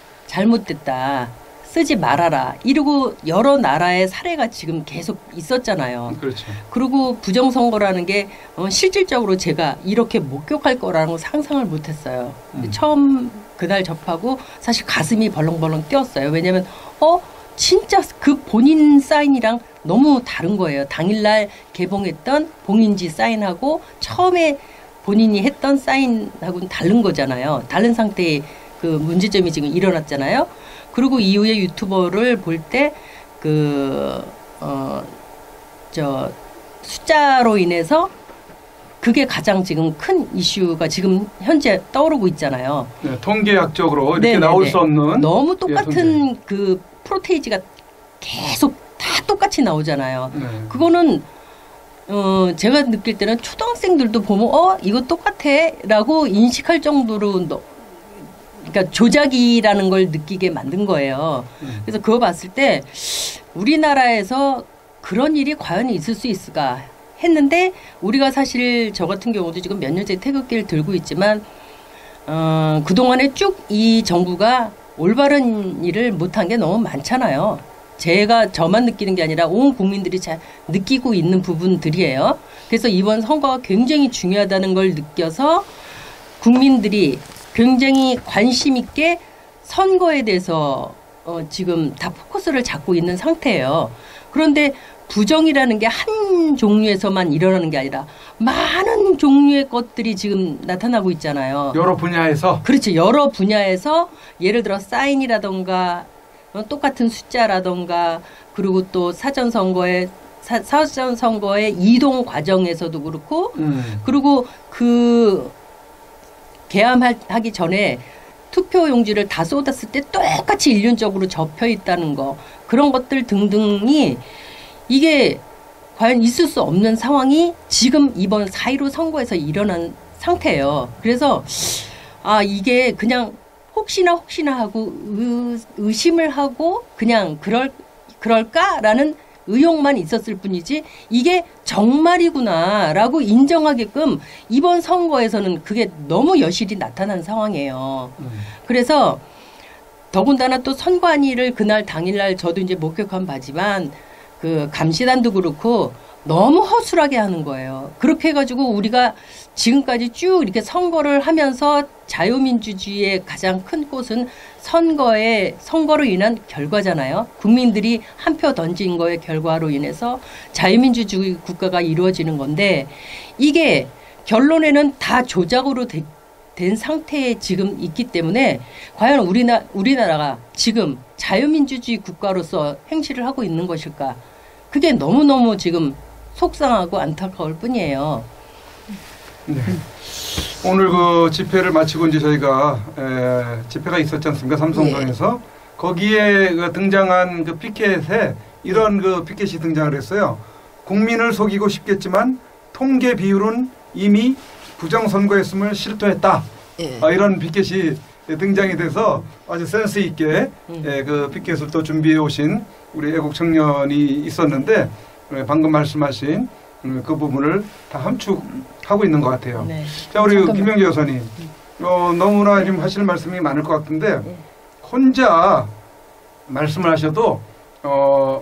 잘못됐다. 쓰지 말아라. 이러고 여러 나라의 사례가 지금 계속 있었잖아요. 그렇죠. 그리고 부정선거라는 게 어, 실질적으로 제가 이렇게 목격할 거라는 걸 상상을 못했어요. 음. 처음 그날 접하고 사실 가슴이 벌렁벌렁 뛰었어요. 왜냐하면 어 진짜 그 본인 사인이랑 너무 다른 거예요. 당일날 개봉했던 봉인지 사인하고 처음에 본인이 했던 사인하고는 다른 거잖아요. 다른 상태의 그 문제점이 지금 일어났잖아요. 그리고 이후에 유튜버를 볼 때 그 어 저 숫자로 인해서 그게 가장 지금 큰 이슈가 지금 현재 떠오르고 있잖아요. 네, 통계학적으로 이렇게 네네네. 나올 수 없는 너무 예, 똑같은 그 프로테이지가 계속 다 똑같이 나오잖아요. 네. 그거는 어 제가 느낄 때는 초등학생들도 보면 어 이거 똑같아라고 인식할 정도로 너, 그러니까 조작이라는 걸 느끼게 만든 거예요. 음. 그래서 그거 봤을 때 우리나라에서 그런 일이 과연 있을 수 있을까 했는데 우리가 사실 저 같은 경우도 지금 몇 년째 태극기를 들고 있지만 어, 그동안에 쭉 이 정부가 올바른 일을 못한 게 너무 많잖아요. 제가 저만 느끼는 게 아니라 온 국민들이 잘 느끼고 있는 부분들이에요. 그래서 이번 선거가 굉장히 중요하다는 걸 느껴서 국민들이 굉장히 관심 있게 선거에 대해서 어, 지금 다 포커스를 잡고 있는 상태예요. 그런데 부정이라는 게 한 종류에서만 일어나는 게 아니라 많은 종류의 것들이 지금 나타나고 있잖아요. 여러 분야에서 그렇죠. 여러 분야에서 예를 들어 사인이라던가 어, 똑같은 숫자라던가 그리고 또 사전 선거의 사, 사전 선거의 이동 과정에서도 그렇고 음. 그리고 그 개함하기 전에 투표 용지를 다 쏟았을 때 똑같이 일륜적으로 접혀 있다는 거 그런 것들 등등이 이게 과연 있을 수 없는 상황이 지금 이번 사 일오 선거에서 일어난 상태예요. 그래서 아 이게 그냥 혹시나 혹시나 하고 의, 의심을 하고 그냥 그럴 그럴까라는 의혹만 있었을 뿐이지 이게 정말이구나라고 인정하게끔 이번 선거에서는 그게 너무 여실히 나타난 상황이에요. 음. 그래서 더군다나 또 선관위를 그날 당일날 저도 이제 목격한 바지만 그 감시단도 그렇고 너무 허술하게 하는 거예요. 그렇게 해가지고 우리가 지금까지 쭉 이렇게 선거를 하면서 자유민주주의의 가장 큰 꽃은 선거에 선거로 인한 결과잖아요. 국민들이 한 표 던진 거의 결과로 인해서 자유민주주의 국가가 이루어지는 건데 이게 결론에는 다 조작으로 되, 된 상태에 지금 있기 때문에 과연 우리나, 우리나라가 지금 자유민주주의 국가로서 행실을 하고 있는 것일까? 그게 너무너무 지금 속상하고 안타까울 뿐이에요. 네. 오늘 그 집회를 마치고 이제 저희가 에, 집회가 있었지 않습니까? 삼성동에서. 네. 거기에 그 등장한 그 피켓에 이런 그 피켓이 등장을 했어요. 국민을 속이고 싶겠지만 통계 비율은 이미 부정선거였음을 실토했다. 네. 아, 이런 피켓이 등장이 돼서 아주 센스 있게 음. 예, 그 피켓을 또 준비해 오신 우리 애국 청년이 있었는데 예, 방금 말씀하신 음, 그 부분을 다 함축하고 있는 것 같아요. 네. 자, 우리 김영재 여사님, 어, 너무나 지금 하실 말씀이 많을 것 같은데 네. 혼자 말씀을 하셔도 어,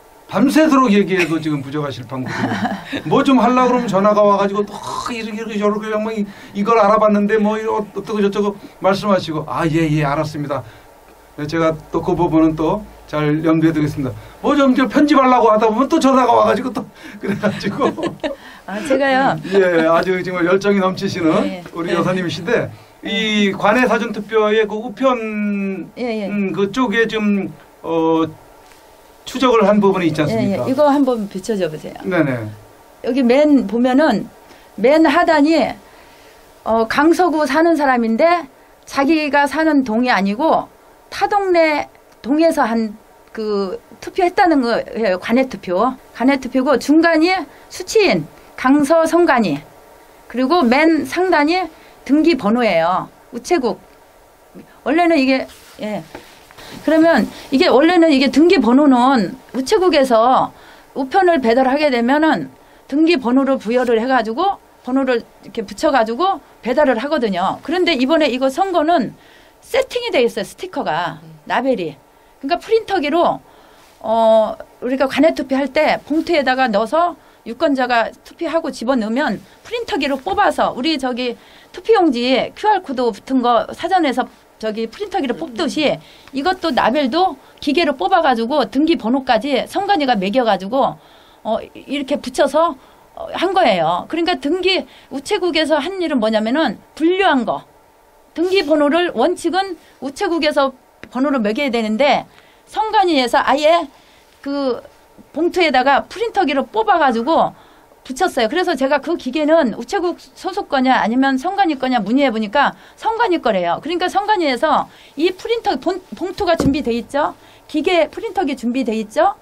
밤새도록 얘기해도 지금 부족하실 방법이에요. 뭐 좀 하려고 그러면 전화가 와가지고 또 이렇게 이렇게 저렇게 뭐 이걸 알아봤는데 뭐 어떻게 저쩌고 말씀하시고 아 예 예 알았습니다. 제가 또 그 부분은 또 잘 염두에 두겠습니다. 뭐 좀 편집하려고 하다 보면 또 전화가 와가지고 또 그래가지고 아 제가요. 예 아주 정말 열정이 넘치시는 네. 우리 네. 여사님이신데 이 관내 사전 투표의 그 우편 예, 예. 음, 그쪽에 좀 어. 추적을 한 부분이 있지 않습니까? 예, 예. 이거 한번 비춰줘 보세요. 네네. 여기 맨 보면은 맨 하단이 어, 강서구 사는 사람인데 자기가 사는 동이 아니고 타 동네 동에서 한 그 투표했다는 거예요. 관내 투표. 관내 투표고 중간이 수치인 강서 선관위 그리고 맨 상단이 등기 번호예요. 우체국. 원래는 이게 예. 그러면 이게 원래는 이게 등기 번호는 우체국에서 우편을 배달하게 되면은 등기 번호를 부여를 해가지고 번호를 이렇게 붙여가지고 배달을 하거든요. 그런데 이번에 이거 선거는 세팅이 돼 있어요. 스티커가 라벨이. 그러니까 프린터기로 어 우리가 관내 투표할 때 봉투에다가 넣어서 유권자가 투표하고 집어넣으면 프린터기로 뽑아서 우리 저기 투표용지 큐알 코드 붙은 거 사전에서 저기 프린터기를 뽑듯이 이것도 라벨도 기계로 뽑아가지고 등기 번호까지 선관위가 매겨가지고 어 이렇게 붙여서 한 거예요. 그러니까 등기 우체국에서 한 일은 뭐냐면은 분류한 거. 등기 번호를 원칙은 우체국에서 번호를 매겨야 되는데 선관위에서 아예 그 봉투에다가 프린터기로 뽑아가지고 붙였어요. 그래서 제가 그 기계는 우체국 소속 거냐 아니면 선관위 거냐 문의해 보니까 선관위 거래요. 그러니까 선관위에서 이 프린터 본, 봉투가 준비돼 있죠. 기계 프린터기 준비돼 있죠.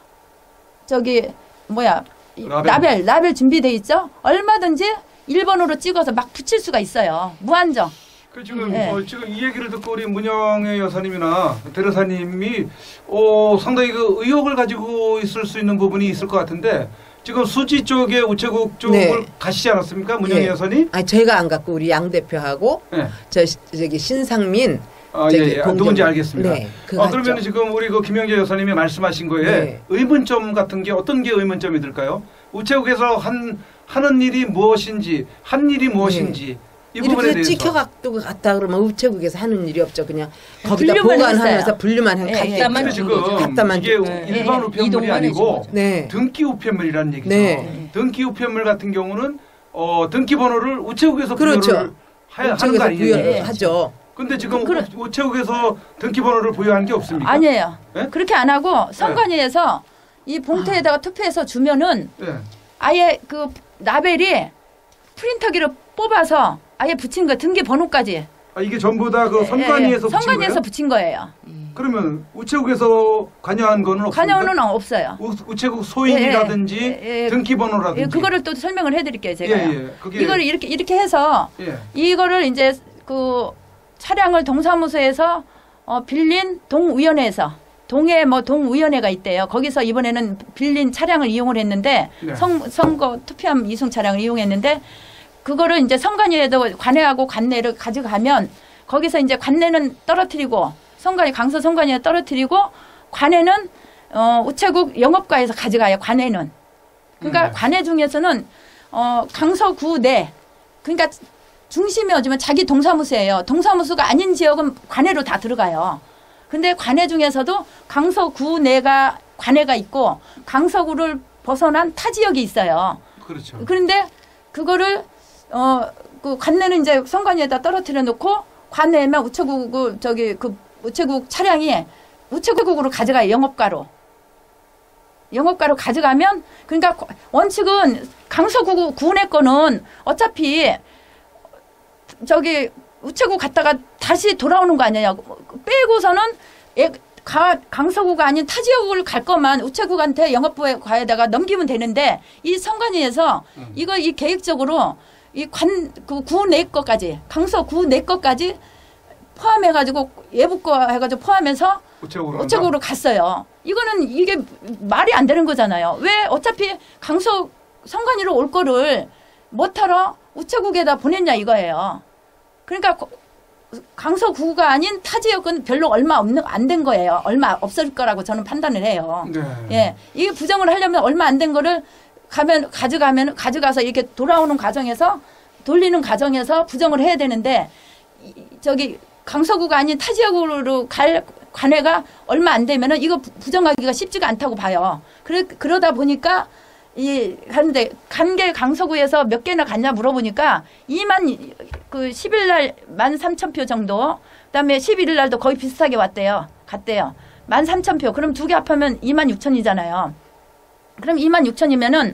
저기 뭐야 라벨 라벨, 라벨 준비돼 있죠. 얼마든지 일 번으로 찍어서 막 붙일 수가 있어요. 무한정. 그 지금 네. 어, 지금 이 얘기를 듣고 우리 문영애 여사님이나 대려사님이 어, 상당히 그 의혹을 가지고 있을 수 있는 부분이 있을 것 같은데. 지금 수지 쪽에 우체국 쪽을 네. 가시지 않았습니까? 문영애 네. 여사님? 아 제가 안 갔고 우리 양 대표하고 네. 저 저기 신상민 아, 예, 예. 누군지 알겠습니다. 네, 아, 그러면 지금 우리 그 김영재 여사님이 말씀하신 거에 네. 의문점 같은 게 어떤 게 의문점이 들까요? 우체국에서 한 하는 일이 무엇인지 한 일이 무엇인지 네. 이 부분에 대해서 찍혀갖고 갔다 그러면 우체국에서 하는 일이 없죠. 그냥 거기다 보관하면서 분류만 해. 네, 갖다만 지금 갖다만 이게 네. 일반 우편물이 아니고 네. 등기 우편물이라는 얘기죠. 네. 등기 우편물 같은 경우는 어, 등기 번호를 우체국에서 그렇죠. 부여를 하야 하는 거 아니에요? 하죠. 근데 지금 그, 우체국에서 등기 번호를 부여하는 게 없습니까? 아니에요. 네? 그렇게 안 하고 선관위에서 네. 이 봉투에다가 아. 투표해서 주면은 네. 아예 그 라벨이 프린터기로 뽑아서 아예 붙인 거 등기 번호까지. 아 이게 전부 다 그 선관위에서 예, 예. 붙인 선관위에서 거예요? 붙인 거예요. 음. 그러면 우체국에서 관여한 거는 없습니까? 관여는 없어요. 우, 우체국 소인이라든지 예, 예, 예. 등기 번호라든지. 예, 그거를 또 설명을 해드릴게요 제가. 예, 예. 그게 이거를 이렇게 이렇게 해서 예. 이거를 이제 그 차량을 동사무소에서 어, 빌린 동위원회에서. 동에 뭐 동위원회가 있대요. 거기서 이번에는 빌린 차량을 이용을 했는데 네. 선, 선거 투표함 이송 차량을 이용했는데 그거를 이제 선관위에도 관내하고 관내를 가져가면 거기서 이제 관내는 떨어뜨리고 선관위 강서 선관위에 떨어뜨리고 관내는 어, 우체국 영업과에서 가져가요. 관내는 그러니까 음. 관내 중에서는 어, 강서구 내 그러니까 중심이 어쩌면 자기 동사무소예요. 동사무소가 아닌 지역은 관내로 다 들어가요. 근데 관내 중에서도 강서구 내가 관내가 있고 강서구를 벗어난 타 지역이 있어요. 그렇죠. 그런데 그거를 어, 그 관내는 이제 선관위에다 떨어뜨려 놓고 관내면 우체국 저기 그 우체국 차량이 우체국으로 가져가요. 영업가로. 영업가로 가져가면 그러니까 원칙은 강서구 구내 거는 어차피 저기 우체국 갔다가 다시 돌아오는 거 아니에요. 빼고서는 애, 가, 강서구가 아닌 타 지역을 갈 것만 우체국한테 영업부에 과에다가 넘기면 되는데 이 선관위에서 음. 이거 이 계획적으로 이 관 그 구 내 거까지 강서구 내 거까지 포함해가지고 예부 거 해가지고 포함해서 우체국으로, 우체국으로 갔어요. 이거는 이게 말이 안 되는 거잖아요. 왜 어차피 강서 선관위로 올 거를 못하러 우체국에다 보냈냐 이거예요. 그러니까 강서구가 아닌 타 지역은 별로 얼마 없는 안 된 거예요. 얼마 없을 거라고 저는 판단을 해요. 네. 예, 이게 부정을 하려면 얼마 안 된 거를 가면 가져가면 가져가서 이렇게 돌아오는 과정에서 돌리는 과정에서 부정을 해야 되는데 이, 저기 강서구가 아닌 타 지역으로 갈 관해가 얼마 안 되면은 이거 부정하기가 쉽지가 않다고 봐요. 그래 그러다 보니까 이 하는데 간 게 강서구에서 몇 개나 갔냐 물어보니까 이만 그 십 일 날 만 삼천 표 정도, 그다음에 십일 일 날도 거의 비슷하게 왔대요. 갔대요. 만 삼천 표. 그럼 두 개 합하면 이만 육천이잖아요. 그럼 이만 육천이면은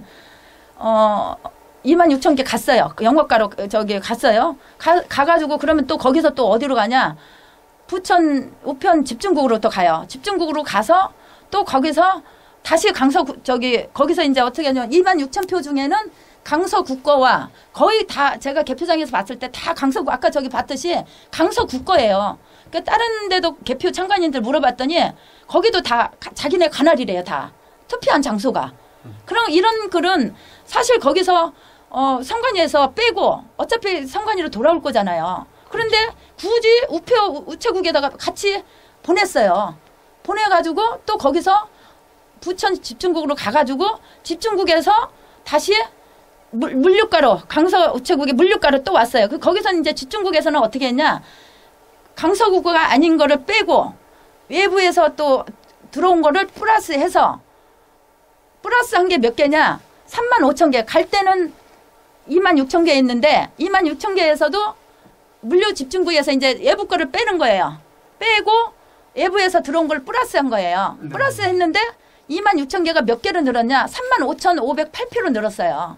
어 이만 육천 개 갔어요. 영업가로 저기 갔어요. 가 가가지고 그러면 또 거기서 또 어디로 가냐? 부천 우편 집중국으로 또 가요. 집중국으로 가서 또 거기서 다시 강서 저기 거기서 이제 어떻게 하냐면 이만 육천 표 중에는 강서구 거와 거의 다 제가 개표장에서 봤을 때 다 강서구 아까 저기 봤듯이 강서구 거예요. 그러니까 다른 데도 개표 참관인들 물어봤더니 거기도 다 자기네 관할이래요. 다 투표한 장소가. 그럼 이런 글은 사실 거기서 어, 선관위에서 빼고 어차피 선관위로 돌아올 거잖아요. 그런데 굳이 우표 우체국에다가 같이 보냈어요. 보내가지고 또 거기서 부천 집중국으로 가가지고 집중국에서 다시 물, 물류가로 강서 우체국에 물류가로 또 왔어요. 그 거기서 이제 집중국에서는 어떻게 했냐? 강서구가 아닌 거를 빼고 외부에서 또 들어온 거를 플러스해서 플러스 한 게 몇 개냐? 삼만 오천 개. 갈 때는 이만 육천 개 있는데 이만 육천 개에서도 물류 집중국에서 이제 외부 거를 빼는 거예요. 빼고 외부에서 들어온 걸 플러스 한 거예요. 네. 플러스 했는데 이만 육천 개가 몇 개로 늘었냐? 삼만 오천오백팔 표로 늘었어요.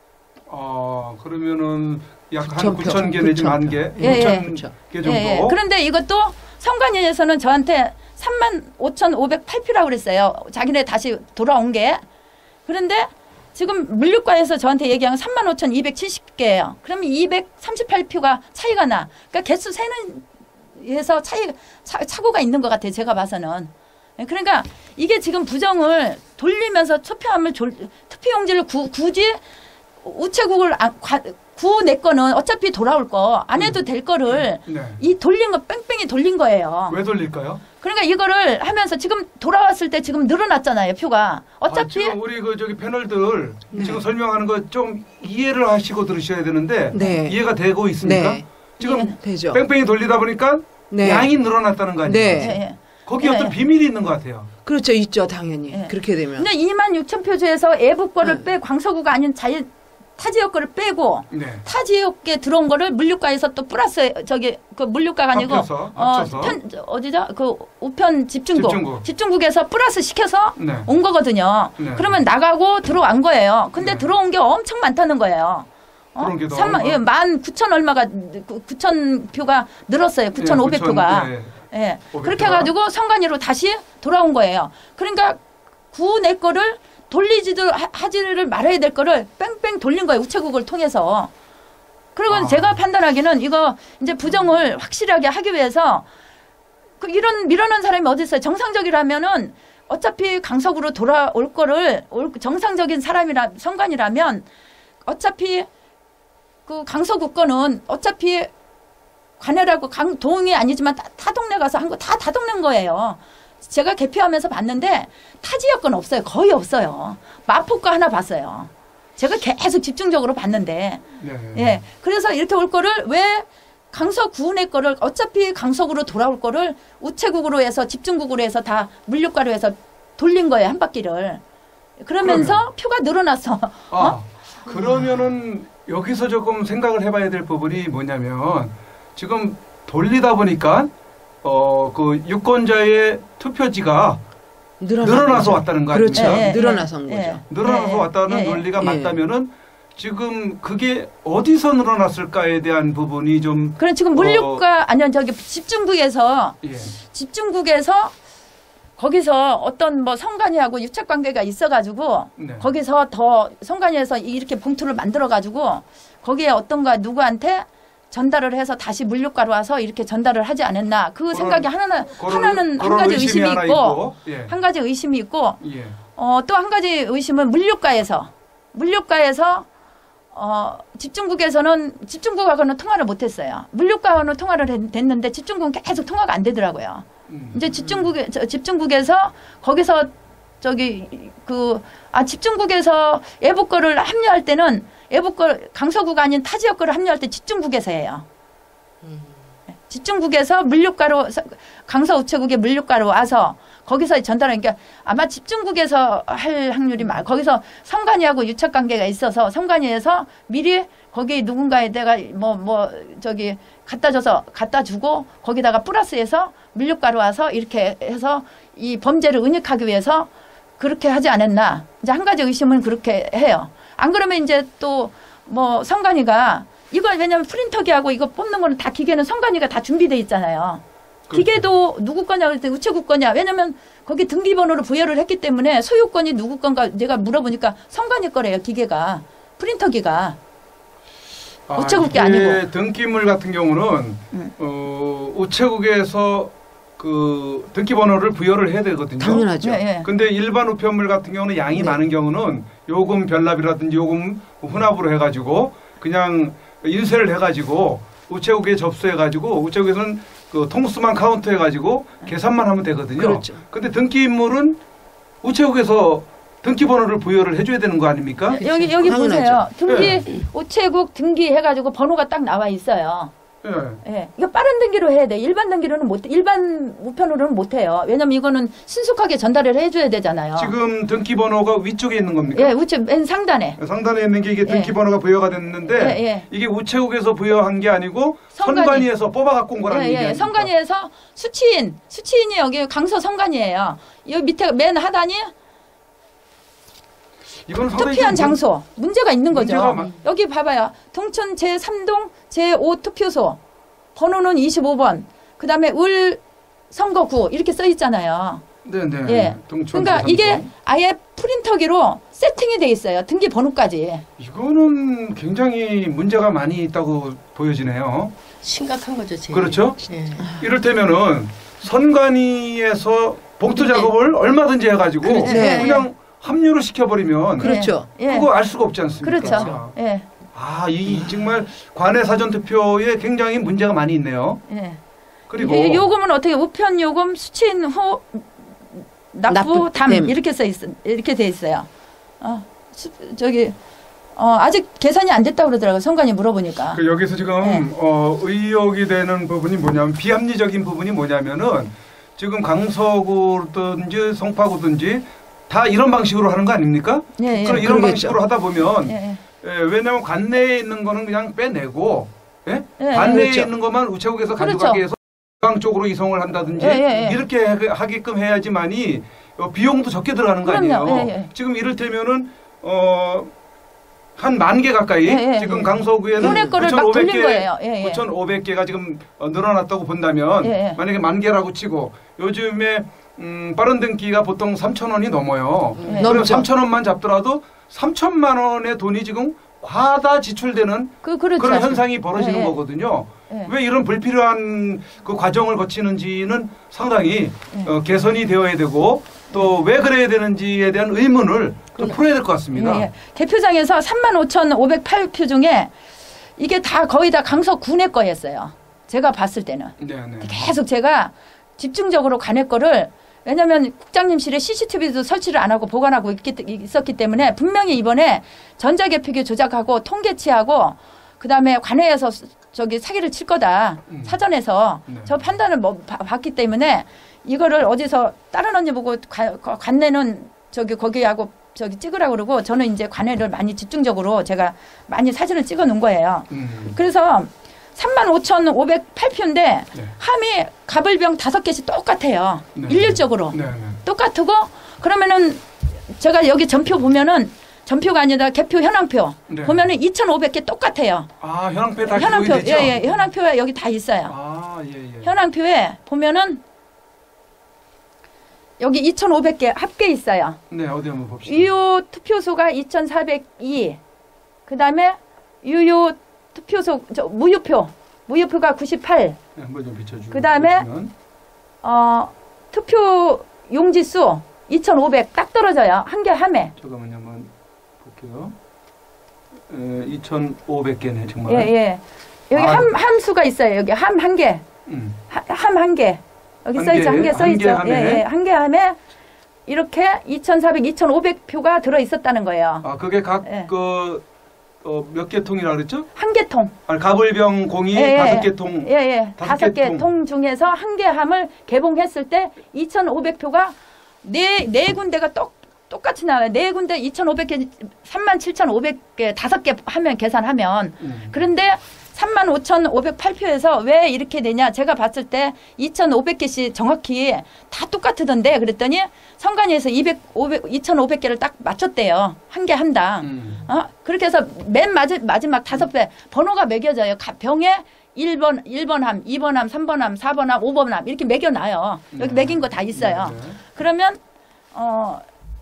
어, 그러면은 약 한 구천 표. 구천 개 내지 만 개, 예, 예. 구천 개 정도. 예, 예. 그런데 이것도 선관위에서는 저한테 삼만 오천오백팔 표라고 그랬어요. 자기네 다시 돌아온 게. 그런데 지금 물류과에서 저한테 얘기한 건 삼만 오천이백칠십 개예요. 그러면 이백삼십팔 표가 차이가 나. 그러니까 개수 세는 에서 차이 차, 착오가 있는 것 같아요. 제가 봐서는. 그러니까 이게 지금 부정을 돌리면서 투표함을 졸, 투표용지를 구, 굳이 우체국을 안, 과, 구 내 거는 어차피 돌아올 거 안 해도 될 거를 네. 이 돌린 거 뺑뺑이 돌린 거예요. 왜 돌릴까요? 그러니까 이거를 하면서 지금 돌아왔을 때 지금 늘어났잖아요. 표가. 어차피 아, 지금 우리 그 저기 패널들 지금 설명하는 거 좀 이해를 하시고 들으셔야 되는데 네. 이해가 되고 있습니까? 네. 지금 이해는 되죠. 뺑뺑이 돌리다 보니까 네. 양이 늘어났다는 거 아니에요? 네. 예, 예. 거기 네. 어떤 비밀이 있는 것 같아요. 그렇죠. 있죠. 당연히. 네. 그렇게 되면. 근데 이만 육천 표 중에서 애부 거를 네. 빼 광서구가 아닌 자유 타 지역 거를 빼고 네. 타 지역에 들어온 거를 물류과에서 또 플러스 저기 그 물류과가 아니고 합쳐서, 어 합쳐서. 편 어디죠? 그 우편 집중국 집중국. 집중국에서 플러스 시켜서 네. 온 거거든요. 네. 그러면 나가고 들어온 거예요. 근데 네. 들어온 게 엄청 많다는 거예요. 어? 들어온 게 더 삼만 얼마? 예, 만 구천 얼마가 구천 표가 늘었어요. 구천오백 표가. 네. 예. 오백 그렇게 표가. 해가지고 선관위로 다시 돌아온 거예요. 그러니까 구 내 거를 돌리지도 하- 하지를 말아야 될 거를 뺑뺑 돌린 거예요. 우체국을 통해서. 그리고 아. 제가 판단하기는 이거 이제 부정을 확실하게 하기 위해서 그 이런 밀어넣은 사람이 어디 있어요. 정상적이라면은 어차피 강석으로 돌아올 거를 올- 정상적인 사람이라 선관이라면 어차피 그 강서구 거는 어차피 관내라고 강 동이 아니지만 다, 다 동네 가서 한 거 다 다 동네인 거예요. 제가 개표하면서 봤는데 타 지역은 없어요. 거의 없어요. 마포과 하나 봤어요. 제가 계속 집중적으로 봤는데 네. 예. 그래서 이렇게 올 거를 왜 강서구내 거를 어차피 강서구로 돌아올 거를 우체국으로 해서 집중국으로 해서 다 물류가로 해서 돌린 거예요. 한 바퀴를. 그러면서 그러면. 표가 늘어났어. 아, 어? 그러면은 여기서 조금 생각을 해봐야 될 부분이 뭐냐면 지금 돌리다 보니까 어, 그 유권자의 투표지가 늘어난 늘어나서 거죠. 왔다는 거 그렇죠. 아닙니까? 예, 예, 늘어나서 예, 온 예. 거죠. 늘어나서 예, 예. 왔다는 예, 예. 논리가 예. 맞다면은 지금 그게 어디서 늘어났을까에 대한 부분이 좀 그럼 지금 물류가 아니요 저기 집중국에서 예. 집중국에서 거기서 어떤 뭐 성관이하고 유착 관계가 있어가지고 네. 거기서 더 성관이에서 이렇게 봉투를 만들어가지고 거기에 어떤가 누구한테 전달을 해서 다시 물류가로 와서 이렇게 전달을 하지 않았나 그 그런- 생각이 하나는 그런- 하나는 한 그런 가지 의심이 의심이 하나 있고, 있고, 예. 한 가지 의심이 있고 예. 어, 또 한 가지 의심은 물류가에서 물류가에서 어, 집중국에서는 집중국하고는 통화를 못했어요. 물류가와는 통화를 했, 됐는데 집중국은 계속 통화가 안 되더라고요. 음. 이제 집중국에 저, 집중국에서 거기서 저기 그 아 집중국에서 애국 거를 합류할 때는 애국 거 강서구가 아닌 타 지역 거를 합류할 때 집중국에서 해요. 집중국에서 물류가로 강서 우체국에 물류가로 와서 거기서 전달하니까 아마 집중국에서 할 확률이 많아. 거기서 성관이하고 유착 관계가 있어서 성관이에서 미리 거기 누군가에 내가 뭐 뭐 저기 갖다 줘서 갖다 주고 거기다가 플러스해서 물류가로 와서 이렇게 해서 이 범죄를 은닉하기 위해서 그렇게 하지 않았나. 이제 한 가지 의심은 그렇게 해요. 안 그러면 이제 또 뭐 성관이가 이건 왜냐면 프린터기하고 이거 뽑는 거는 다 기계는 성관이가 다 준비돼 있잖아요. 그렇죠. 기계도 누구 거냐 그랬더니 우체국 거냐. 왜냐면 거기 등기번호를 부여를 했기 때문에 소유권이 누구 건가 내가 물어보니까 성관이 거래요. 기계가. 프린터기가. 아, 우체국이 이게 아니고. 등기물 같은 경우는 음. 어, 우체국에서 그 등기번호를 부여를 해야 되거든요. 당연하죠. 예, 예. 근데 일반 우편물 같은 경우는 양이 네. 많은 경우는 요금 변납이라든지 요금 혼합으로 해가지고 그냥 인쇄를 해가지고 우체국에 접수해가지고 우체국에서는 그 통수만 카운트해가지고 계산만 하면 되거든요. 그렇죠. 근데 등기물은 우체국에서 등기번호를 부여를 해줘야 되는 거 아닙니까? 여기 여기 당연하죠. 보세요. 등기 예. 우체국 등기 해가지고 번호가 딱 나와 있어요. 예. 예, 이거 빠른 등기로 해야 돼. 일반 등기로는 못, 일반 우편으로는 못 해요. 왜냐면 이거는 신속하게 전달을 해줘야 되잖아요. 지금 등기번호가 위쪽에 있는 겁니까? 예, 우체 맨 상단에. 상단에 있는 게 이게 예. 등기번호가 부여가 됐는데 예, 예. 이게 우체국에서 부여한 게 아니고 성관이. 선관위에서 뽑아 갖고 온 거라는 예, 얘기 예. 아닙니까? 성관위에서 수치인, 수치인이 여기 강서 성관이에요. 여기 밑에 맨 하단이 이건 상당히 투표한 좀 장소 문제가 있는 거죠. 문제가 많- 여기 봐봐요. 동천 제삼 동 제오 투표소 번호는 이십오 번. 그다음에 을 선거구 이렇게 써 있잖아요. 네네. 예. 동천 그러니까 제삼 이게 동. 아예 프린터기로 세팅이 돼 있어요. 등기 번호까지. 이거는 굉장히 문제가 많이 있다고 보여지네요. 심각한 거죠, 제일. 그렇죠? 예. 이를테면은 선관위에서 봉투 네. 작업을 얼마든지 해가지고 그렇죠. 네. 그냥 합류를 시켜버리면 그렇죠. 예. 그거 알 수가 없지 않습니까? 그렇죠. 예. 아, 이 정말 관내 사전 투표에 굉장히 문제가 많이 있네요. 예. 그리고 이- 요금은 어떻게 우편 요금 수취인 후 납부 납부 담 댐. 이렇게 써 있, 이렇게 돼 있어요. 어, 수, 저기 어, 아직 계산이 안 됐다고 그러더라고요. 성관이 물어보니까. 그 여기서 지금 네. 어, 의혹이 되는 부분이 뭐냐면 비합리적인 부분이 뭐냐면은 지금 강서구든지 송파구든지 다 이런 방식으로 하는 거 아닙니까? 예, 예. 그럼 이런 그러겠죠. 방식으로 하다 보면 예, 예. 예, 왜냐하면 관내에 있는 거는 그냥 빼내고 예? 예, 관내에 그렇죠. 있는 것만 우체국에서 그렇죠. 가져가게 해서 지방 쪽으로 이송을 한다든지 예, 예, 예. 이렇게 하- 하게끔 해야지만이 어, 비용도 적게 들어가는 거 그럼요. 아니에요. 예, 예. 지금 이를테면은 어, 한 만 개 가까이 예, 예, 지금 예. 강서구에는 국내 거를 막 돌린 거예요. 예, 예. 구천오백 개가 지금 어, 늘어났다고 본다면 예, 예. 만약에 만 개라고 치고 요즘에 음, 빠른 등기가 보통 삼천 원이 넘어요. 예. 그럼 넘죠. 삼천 원만 잡더라도 삼천만 원의 돈이 지금 과다 지출되는 그 그렇죠. 그런 현상이 벌어지는 예, 예. 거거든요. 예. 왜 이런 불필요한 그 과정을 거치는지는 상당히 예. 어, 개선이 되어야 되고 또 왜 그래야 되는지에 대한 의문을 좀 풀어야 될 것 같습니다. 예, 예. 개표장에서 삼만 오천오백팔 표 중에 이게 다 거의 다 강서 구내 거였어요. 제가 봤을 때는. 네, 네. 계속 제가 집중적으로 관내 거를 왜냐하면 국장님실에 씨씨티비도 설치를 안 하고 보관하고 있기, 있었기 때문에 분명히 이번에 전자개표기 조작하고 통계치하고 그다음에 관회에서 저기 사기를 칠 거다. 음. 사전에서 네. 저 판단을 뭐 바, 봤기 때문에 이거를 어디서 다른 언니 보고 관, 관내는 저기 거기하고 저기 찍으라고 그러고 저는 이제 관회를 많이 집중적으로 제가 많이 사진을 찍어 놓은 거예요. 음. 그래서 삼만 오천오백팔 표인데 네. 함이 가불병 다섯 개씩 똑같아요. 네. 일률적으로. 네, 네. 똑같고 그러면은 제가 여기 전표 보면은 전표가 아니라 개표 현황표 네. 보면은 이천오백 개 똑같아요. 아, 현황표에 다 현황표 기록이 되죠? 예, 예, 현황표에 여기 다 있어요. 아, 예, 예. 현황표에 보면은 여기 이천오백 개 합계 있어요. 네, 어디 한번 봅시다. 유효 투표소가 이천사백이. 그다음에 유효 투표소 저 무효표 무효표가 구십팔. 네, 한번 좀 비춰주고. 그다음에 보시면. 어 투표 용지수 이천오백 딱 떨어져요. 한 개 함에. 잠깐만요, 한번 볼게요. 에, 이천오백 개네, 정말. 예, 예. 여기 아. 함 함수가 있어요. 여기 함 한 개. 음. 함 한 개. 여기 한 써 있죠. 개, 한 개 써 한 있죠. 개 함에. 예, 예. 한 개 함에 이렇게 이천사백, 이천오백 표가 들어 있었다는 거예요. 아, 그게 각, 예. 그, 어, 몇 개 통이라 그랬죠? 한 개 통. 아, 가불병 공이 예, 예. 다섯 개 통. 예, 예. 다섯 다섯 개 개 통 중에서 한 개 함을 개봉했을 때 이천오백 표가 네, 네 군데가 똑, 똑같이 나와요. 네 군데 이천오백 개, 삼만 칠천오백 개, 다섯 개 하면 계산하면. 음. 그런데 삼만 오천오백팔 표에서 왜 이렇게 되냐. 제가 봤을 때 이천오백 개씩 정확히 다 똑같던데 그랬더니 선관위에서 이백, 오백, 이천오백 개를 딱 맞췄대요. 한 개 한당. 음. 어? 그렇게 해서 맨 마지, 마지막 다섯 배 번호가 매겨져요. 가- 병에 일 번, 일 번 함, 이 번 함, 삼 번 함, 사 번 함, 오 번 함 이렇게 매겨놔요. 여기 네. 매긴 거 다 있어요. 네, 네. 그러면 어,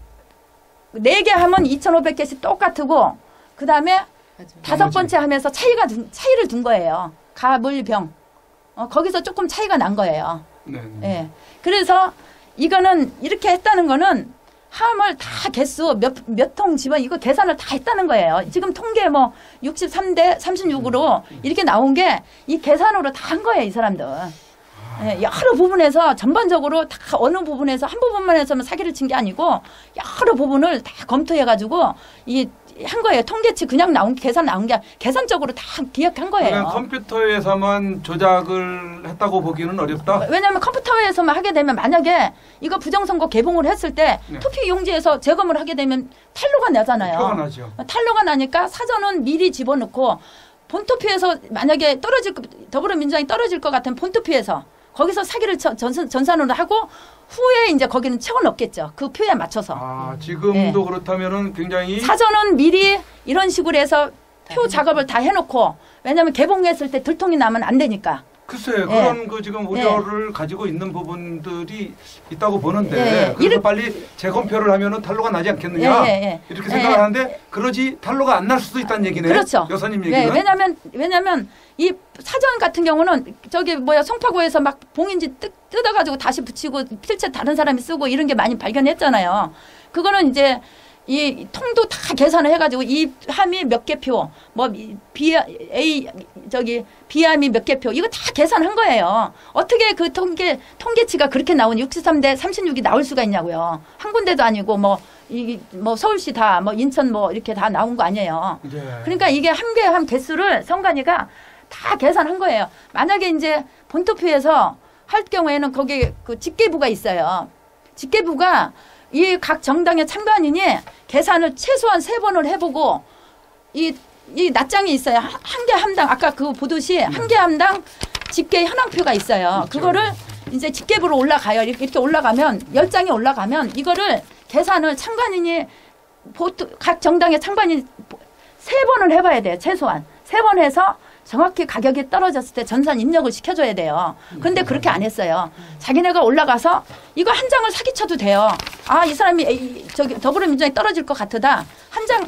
네 개 하면 이천오백 개씩 똑같고 그 다음에 다섯 번째 하면서 차이가 둔- 차이를 둔 거예요. 가물병. 어, 거기서 조금 차이가 난 거예요. 네, 네. 예. 그래서 이거는 이렇게 했다는 거는 함을 다 개수 몇, 몇 통 집어 이거 계산을 다 했다는 거예요. 지금 통계 뭐 육십삼 대 삼십육으로 이렇게 나온 게 이 계산으로 다 한 거예요, 이 사람들. 예, 여러 부분에서 전반적으로 다 어느 부분에서 한 부분만 해서만 사기를 친 게 아니고 여러 부분을 다 검토해가지고 이 한 거예요. 통계치 그냥 나온 계산 나온 게 계산적으로 다 기획한 거예요. 그냥 컴퓨터에서만 조작을 했다고 보기는 어렵다. 왜냐하면 컴퓨터에서만 하게 되면 만약에 이거 부정선거 개봉을 했을 때 네. 투표 용지에서 재검을 하게 되면 탄로가 나잖아요. 표가 나죠. 탄로가 나니까 사전은 미리 집어넣고 본투표에서 만약에 떨어질 거- 더불어민주당이 떨어질 것 같은 본투표에서 거기서 사기를 쳐- 전산, 전산으로 하고 후에 이제 거기는 채워 넣겠죠. 그 표에 맞춰서. 아, 지금도 네. 그렇다면은 굉장히 사전은 미리 이런 식으로 해서 표 작업을 다 해놓고 왜냐하면 개봉했을 때 들통이 나면 안 되니까. 글쎄 예. 그런 그 지금 우려를 가지고 있는 부분들이 있다고 보는데 예, 예. 그래서 이렇게- 빨리 재검표를 하면은 탄로가 나지 않겠느냐 예, 예, 예. 이렇게 예, 생각을 예. 하는데 그러지 탄로가 안 날 수도 있다는 얘기네. 그렇죠. 여사님 네, 얘기는. 왜냐하면 왜냐하면 이 사전 같은 경우는 저기 뭐야 송파구에서 막 봉인지 뜯, 뜯어가지고 다시 붙이고 필체 다른 사람이 쓰고 이런 게 많이 발견했잖아요. 그거는 이제 이 통도 다 계산을 해가지고 이 함이 몇 개 표, 뭐 B A 저기 B함이 몇 개 표 이거 다 계산한 거예요. 어떻게 그 통계 통계치가 그렇게 나온 육십삼 대 삼십육이 나올 수가 있냐고요. 한 군데도 아니고 뭐 이 뭐 서울시 다 뭐 인천 뭐 이렇게 다 나온 거 아니에요. 예. 그러니까 이게 한 개 한 개수를 선관위가 다 계산한 거예요. 만약에 이제 본투표에서 할 경우에는 거기 그 집계부가 있어요. 집계부가 이 각 정당의 참관인이 계산을 최소한 세 번을 해보고 이, 이 낱장이 있어요. 한 개 함당 아까 그 보듯이 한 개 함당 집계 현황표가 있어요. 그거를 이제 집계부로 올라가요. 이렇게, 이렇게 올라가면 열 장이 올라가면 이거를 계산을 참관인이 보통 각 정당의 참관인 세 번을 해봐야 돼요. 최소한 세 번 해서 정확히 가격이 떨어졌을 때 전산 입력을 시켜줘야 돼요. 그런데 그렇게 안 했어요. 자기네가 올라가서 이거 한 장을 사기쳐도 돼요. 아, 이 사람이 이, 저기 더불어민주당이 떨어질 것 같으다. 한 장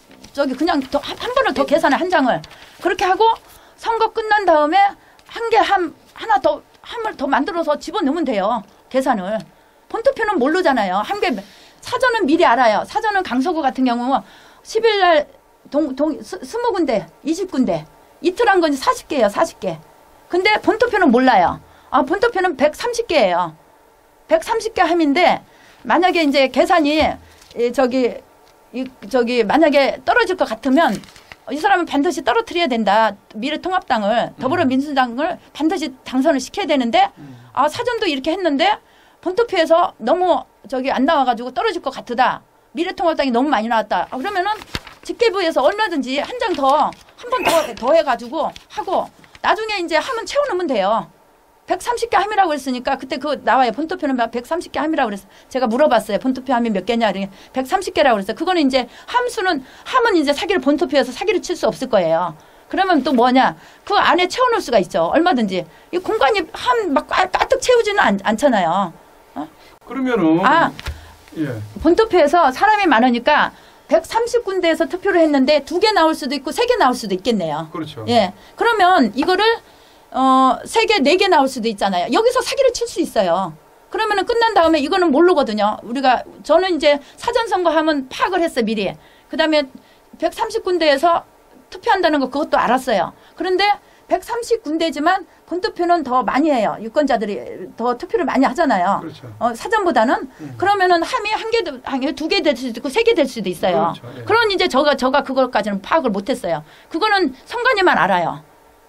저기 그냥 더, 한, 한 번을 더 계산해 한 장을 그렇게 하고 선거 끝난 다음에 한 개 함 하나 더 함을 더 만들어서 집어넣으면 돼요. 계산을. 본투표는 모르잖아요. 한 개 사전은 미리 알아요. 사전은 강서구 같은 경우 십 일 날 동, 동, 스, 이십 군데, 이십 군데. 이틀 한 건 사십 개예요, 사십 개. 근데 본투표는 몰라요. 아, 본투표는 백삼십 개예요. 백삼십 개 함인데 만약에 이제 계산이 이 저기 이 저기 만약에 떨어질 것 같으면 이 사람은 반드시 떨어뜨려야 된다. 미래통합당을 더불어민주당을 반드시 당선을 시켜야 되는데 아 사전도 이렇게 했는데 본투표에서 너무 저기 안 나와가지고 떨어질 것 같으다. 미래통합당이 너무 많이 나왔다. 아, 그러면은 직계부에서 얼마든지 한 장 더 한 번 더 더 해가지고 하고 나중에 이제 함은 채워놓으면 돼요. 백삼십 개 함이라고 했으니까 그때 그 나와요. 본투표는 백삼십 개 함이라고 그랬어. 제가 물어봤어요. 본투표 함이 몇 개냐? 백삼십 개라고 그랬어요. 그거는 이제 함수는 함은 이제 사기를 본투표에서 사기를 칠 수 없을 거예요. 그러면 또 뭐냐? 그 안에 채워놓을 수가 있죠. 얼마든지. 이 공간이 함 막 가득 채우지는 않, 않잖아요. 어? 그러면은 아 예. 본투표에서 사람이 많으니까 백삼십 군데에서 투표를 했는데 두 개 나올 수도 있고 세 개 나올 수도 있겠네요. 그렇죠. 예. 그러면 이거를 어, 세 개, 네 개 나올 수도 있잖아요. 여기서 사기를 칠 수 있어요. 그러면은 끝난 다음에 이거는 모르거든요. 우리가, 저는 이제 사전선거 하면 파악을 했어요, 미리. 그 다음에 백삼십 군데에서 투표한다는 거 그것도 알았어요. 그런데 백삼십 군데지만 본투표는 더 많이 해요. 유권자들이 더 투표를 많이 하잖아요. 그렇죠. 어, 사전보다는. 음. 그러면은 함이 한 개, 한 개, 두 개 될 수도 있고 세 개 될 수도 있어요. 그렇죠. 예. 그런 이제 저가, 저가 그걸까지는 파악을 못 했어요. 그거는 선관위만 알아요.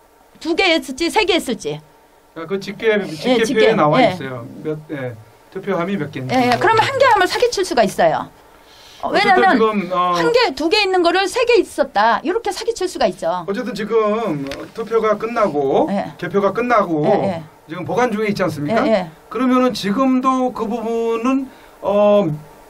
두 개 했을지 세 개 했을지. 그 집계 집계표에 예, 집계. 나와 예. 있어요. 몇 예. 투표함이 몇 개인지. 예, 예. 그러면 한 개 함을 사기칠 수가 있어요. 어, 왜냐하면 지금, 어, 한 개, 두 개 있는 거를 세 개 있었다. 이렇게 사기칠 수가 있죠. 어쨌든 지금 투표가 끝나고 예. 개표가 끝나고 예, 예. 지금 보관 중에 있지 않습니까? 예, 예. 그러면은 지금도 그 부분은 어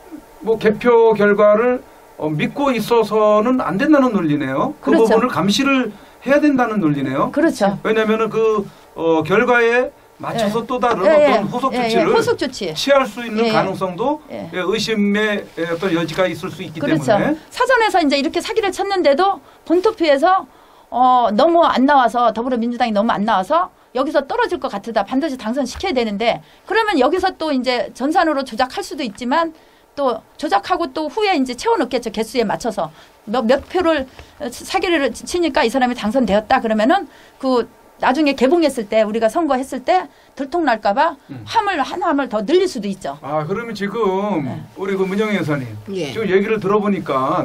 뭐 개표 결과를 어, 믿고 있어서는 안 된다는 논리네요. 그 그렇죠. 부분을 감시를 해야 된다는 논리네요. 그렇죠. 왜냐하면은 그 어, 결과에 맞춰서 예. 또 다른 예, 예. 어떤 후속 예, 예. 조치를 후속 조치. 취할 수 있는 예, 예. 가능성도 예. 예, 의심의 예, 어떤 여지가 있을 수 있기 그렇죠. 때문에 사전에서 이제 이렇게 사기를 쳤는데도 본투표에서 어, 너무 안 나와서 더불어민주당이 너무 안 나와서 여기서 떨어질 것 같으다. 반드시 당선시켜야 되는데 그러면 여기서 또 이제 전산으로 조작할 수도 있지만 또 조작하고 또 후에 이제 채워넣겠죠. 개수에 맞춰서 몇, 몇 표를 사기를 치니까 이 사람이 당선되었다. 그러면은 그 나중에 개봉했을 때 우리가 선거했을 때 들통날까봐 음. 함을 한 함을 더 늘릴 수도 있죠. 아 그러면 지금 네. 우리 그 문영희 여사님 예. 지금 얘기를 들어보니까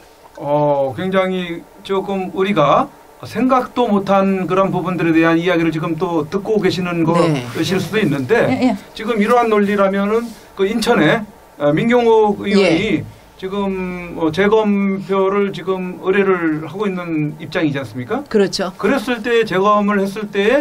어 굉장히 조금 우리가 생각도 못한 그런 부분들에 대한 이야기를 지금 또 듣고 계시는 네. 것일 수도 있는데 예, 예. 지금 이러한 논리라면은 그 인천에 어, 민경욱 의원이 예. 지금 어, 재검표를 지금 의뢰를 하고 있는 입장이지 않습니까? 그렇죠. 그랬을 때 재검을 했을 때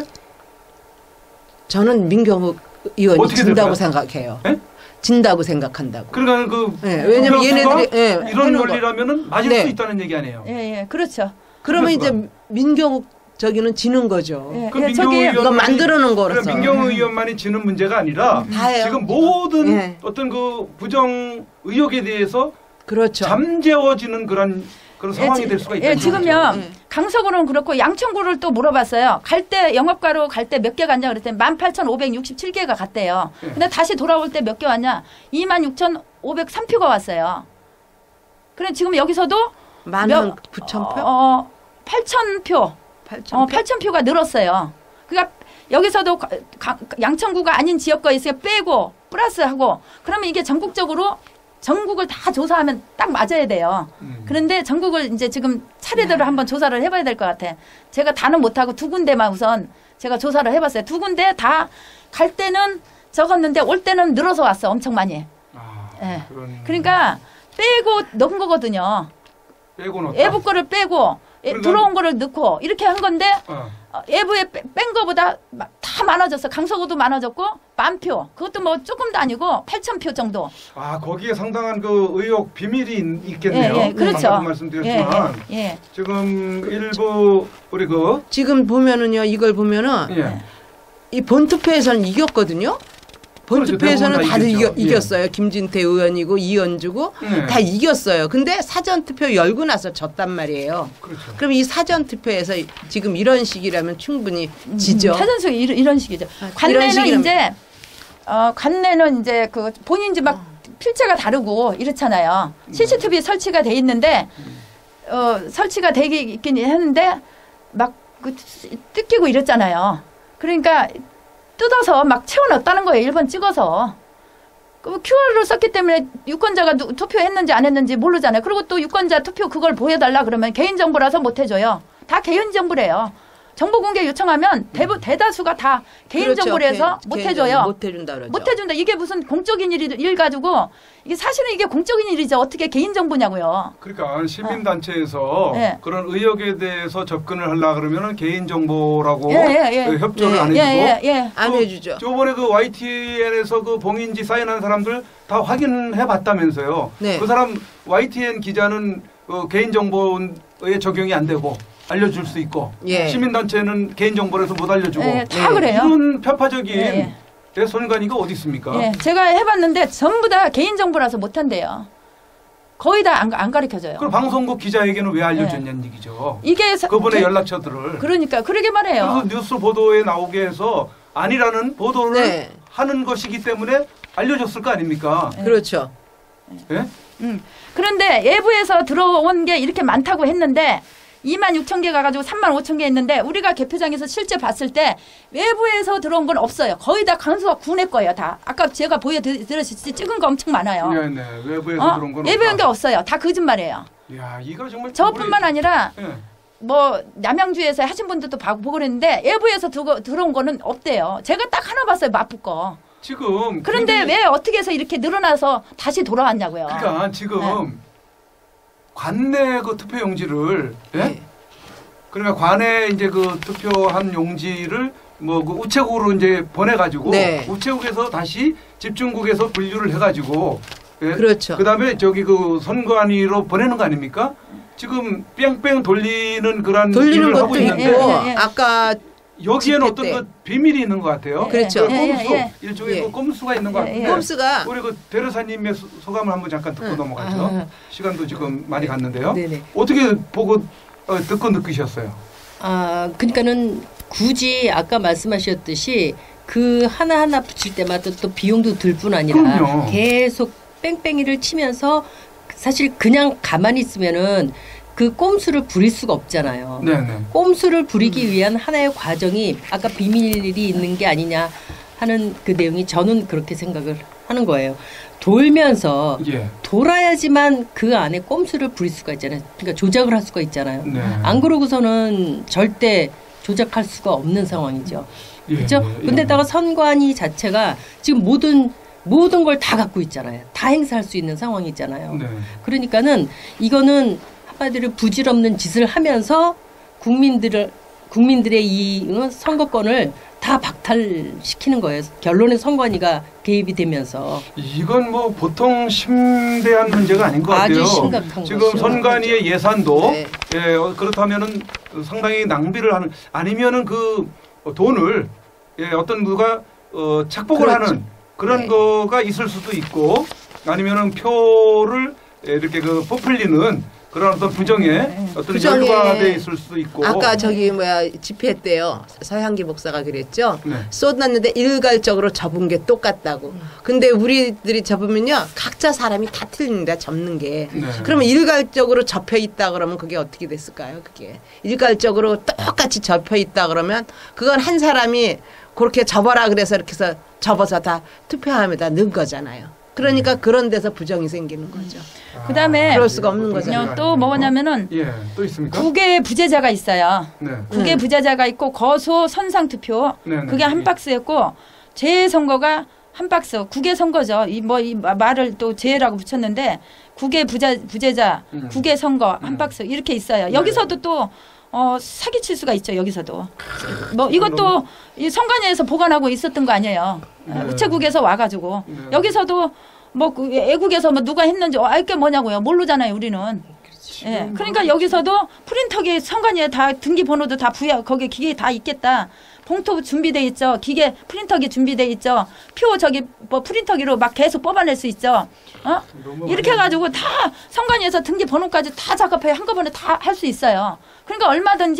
저는 민경욱 의원이 어떻게 진다고 될까요? 생각해요. 예? 진다고 생각한다고. 그러니까 그 예, 왜냐면 공격수가 얘네들이 예, 이런 해놓은 거. 논리라면은 맞을 네. 수 있다는 얘기 아니에요. 예, 예. 그렇죠. 그러면 그럴 이제 민경욱 저기는 지는 거죠. 예, 그 예, 민경욱 저기 의원만이- 이거 만들어 놓은 거라서. 그러니까 민경욱 의원만이 지는 문제가 아니라 다 해요. 지금 모든 예. 어떤 그 부정 의혹에 대해서 그렇죠. 잠재워지는 그런 그런 상황이 지- 될 수가 있다. 예, 지금요. 예. 강서구는 그렇고 양천구를 또 물어봤어요. 갈 때 영업가로 갈 때 몇 개 갔냐 그랬더니 만 팔천오백육십칠 개가 갔대요. 예. 근데 다시 돌아올 때 몇 개 왔냐? 이만 육천오백삼 표가 왔어요. 그래 지금 여기서도 만원 구천 표? 어, 팔천 표. 팔천 어, 표? 팔천 표가 늘었어요. 그러니까 여기서도 가- 가- 양천구가 아닌 지역 거 있으면 빼고 플러스하고 그러면 이게 전국적으로 전국을 다 조사하면 딱 맞아야 돼요. 음. 그런데 전국을 이제 지금 차례대로 한번 조사를 해봐야 될 것 같아. 제가 다는 못하고 두 군데만 우선 제가 조사를 해봤어요. 두 군데 다 갈 때는 적었는데 올 때는 늘어서 왔어. 엄청 많이. 아, 예. 그런 그러니까 빼고 넣은 거거든요. 빼고 넣었다. 외부 거를 빼고 예, 그러니까- 들어온 거를 넣고 이렇게 한 건데 어. 어, 외부에 빼- 뺀 거보다 마- 다 많아졌어. 강서구도 많아졌고 만 표. 그것도 뭐 조금도 아니고 팔천 표 정도. 아 거기에 상당한 그 의혹 비밀이 있- 있겠네요. 예, 예, 그렇죠. 방금 말씀드렸지만 예, 예, 예. 지금 일부 우리 그 지금 보면은요, 이걸 보면은 예. 이 본투표에서는 이겼거든요. 본투표에서는 그렇죠. 대부분 다 다들 이겨, 이기죠. 예. 이겼어요. 김진태 의원이고 이현주고 네. 다 이겼어요. 근데 사전 투표 열고 나서 졌단 말이에요. 그렇죠. 그럼 이 사전 투표에서 지금 이런 식이라면 충분히 지죠. 사전수 이런, 이런 식이죠. 아, 이런 관내는 식이라면- 이제 어, 관내는 이제 그 본인지 막 필체가 다르고 이렇잖아요. 씨씨티비 설치가 돼 있는데 어, 설치가 되게 있긴 했는데 막 그 뜯기고 이랬잖아요. 그러니까 뜯어서 막 채워넣었다는 거예요. 일 번 찍어서. 그 큐알을 썼기 때문에 유권자가 누, 투표했는지 안 했는지 모르잖아요. 그리고 또 유권자 투표 그걸 보여달라 그러면 개인정보라서 못 해줘요. 다 개인정보래요. 정보 공개 요청하면 대부, 대다수가 다 개인정보라서 그렇죠. 못 개- 해줘요. 못 해준다 그러죠. 못 해준다. 이게 무슨 공적인 일, 일 가지고 이게 사실은 이게 공적인 일이죠. 어떻게 개인정보냐고요. 그러니까 시민단체에서 네. 그런 의혹에 대해서 접근을 하려고 그러면 개인정보라고 예, 예, 예. 그 협조를 네. 안 예, 해주고 예, 예. 안 또 해주죠. 저번에 그 와이티엔에서 그 봉인지 사인한 사람들 다 확인해 봤다면서요. 네. 그 사람 와이티엔 기자는 어, 개인정보에 적용이 안 되고 알려줄 수 있고 예. 시민단체는 개인정보라서 못 알려주고 예, 다 네. 그래요. 이런 편파적인 예, 예, 선관위가 어디 있습니까? 예, 제가 해봤는데 전부 다 개인정보라서 못한대요. 거의 다 안 안 가르쳐줘요. 그럼 방송국 기자에게는 왜 알려줬냐는 얘기죠. 이게 사- 그분의 개- 연락처들을. 그러니까 그러게 말해요. 그래서 뉴스 보도에 나오게 해서 아니라는 보도를 네. 하는 것이기 때문에 알려줬을 거 아닙니까? 그렇죠. 예? 음. 그런데 외부에서 들어온 게 이렇게 많다고 했는데 이만 육천 개 가가지고 삼만 오천 개 했는데 우리가 개표장에서 실제 봤을 때 외부에서 들어온 건 없어요. 거의 다 강수가 군의 거예요. 다. 아까 제가 보여드렸을 찍은 거 엄청 많아요. 네, 네. 외부에서 어? 들어온 건 외부인 게 없다. 없어요. 다 거짓말이에요. 야, 이거 정말 저뿐만 아니라 예. 뭐 남양주에서 하신 분들도 봐- 보고 그랬는데 외부에서 들어, 들어온 거는 없대요. 제가 딱 하나 봤어요. 마포 거. 지금 그런데 굉장히- 왜 어떻게 해서 이렇게 늘어나서 다시 돌아왔냐고요. 그러니까 지금 네. 관내 그 투표 용지를 예? 네. 그러니까 관내 이제 그 투표한 용지를 뭐 그 우체국으로 이제 보내가지고 네. 우체국에서 다시 집중국에서 분류를 해가지고 예? 그렇죠. 그다음에 저기 그 선관위로 보내는 거 아닙니까? 지금 뺑뺑 돌리는 그런 돌리는 일을 하고 것도 있고 있는데 예, 예, 예. 아까 여기에는 집회 어떤 때. 그 비밀이 있는 것 같아요. 그렇죠. 그 예, 예, 꼼수 예. 일종의 예. 그 꼼수가 있는 것 예, 같은데 예. 꼼수가 우리 그 대르사님의 소- 소감을 한번 잠깐 듣고 응. 넘어가죠. 아. 시간도 지금 많이 갔는데요. 네네. 어떻게 보고 어, 듣고 느끼셨어요? 아, 그러니까는 굳이 아까 말씀하셨듯이 그 하나하나 붙일 때마다 또 비용도 들 뿐 아니라 그럼요. 계속 뺑뺑이를 치면서 사실 그냥 가만히 있으면은 그 꼼수를 부릴 수가 없잖아요. 네네. 꼼수를 부리기 위한 하나의 과정이 아까 비밀이 있는 게 아니냐 하는 그 내용이 저는 그렇게 생각을 하는 거예요. 돌면서 예. 돌아야지만 그 안에 꼼수를 부릴 수가 있잖아요. 그러니까 조작을 할 수가 있잖아요. 네. 안 그러고서는 절대 조작할 수가 없는 상황이죠. 예, 그렇죠? 예, 예. 근데다가 선관위 자체가 지금 모든 모든 걸 다 갖고 있잖아요. 다 행사할 수 있는 상황이 있잖아요. 네. 그러니까는 이거는 한마디로 부질없는 짓을 하면서 국민들을 국민들의 이 어, 선거권을 다 박탈시키는 거예요. 결론에 선관위가 개입이 되면서 이건 뭐 보통 심대한 문제가 아닌 것 아주 같아요. 심각한 지금 거죠. 선관위의 예산도 네. 예, 어, 그렇다면은 상당히 낭비를 하는 아니면은 그 돈을 예, 어떤 누가 어, 착복을 그렇죠. 하는 그런 네. 거가 있을 수도 있고 아니면은 표를 예, 이렇게 그 뽑힐리는 그런 어떤 부정에 어떤 부정에 연루가 돼 있을 수도 있고 아까 저기 뭐야 집회 때요 서향기 목사가 그랬죠. 네. 쏟았는데 일괄적으로 접은 게 똑같다고. 근데 우리들이 접으면요 각자 사람이 다 틀립니다. 접는 게. 네. 그러면 일괄적으로 접혀 있다 그러면 그게 어떻게 됐을까요? 그게 일괄적으로 똑같이 접혀 있다 그러면 그건 한 사람이 그렇게 접어라 그래서 이렇게 해서 접어서 다 투표함에다 넣은 거잖아요. 그러니까 그런 데서 부정이 생기는 거죠. 그다음에 그럴 수가 없는 보통 거잖아요. 문제가 또 아니네요. 뭐냐면은 예, 또 있습니까? 국외 부재자가 있어요. 네. 국외 음. 부재자가 있고 거소 선상 투표 네, 네. 그게 한 박스였고 재선거가 한 박스 국외 선거죠. 이 뭐 이 말을 또 재라고 붙였는데 국외 부자 부재자 음. 국외 선거 음. 한 박스 이렇게 있어요. 네. 여기서도 또 어, 사기칠 수가 있죠. 여기서도 뭐 이것도 이 선관위에서 보관하고 있었던 거 아니에요. 네. 우체국에서 와가지고 네. 여기서도 뭐 그 애국에서 뭐 누가 했는지 알 게 뭐냐고요. 모르잖아요. 우리는. 예. 그러니까 여기서도 프린터기 선관위에 다 등기 번호도 다 부여 거기 기계 다 있겠다. 봉투 준비돼 있죠. 기계 프린터기 준비돼 있죠. 표 저기 뭐 프린터기로 막 계속 뽑아낼 수 있죠. 어? 너무 이렇게 많이- 해가지고 다 선관위에서 등기 번호까지 다 작업해 한꺼번에 다 할 수 있어요. 그러니까 얼마든지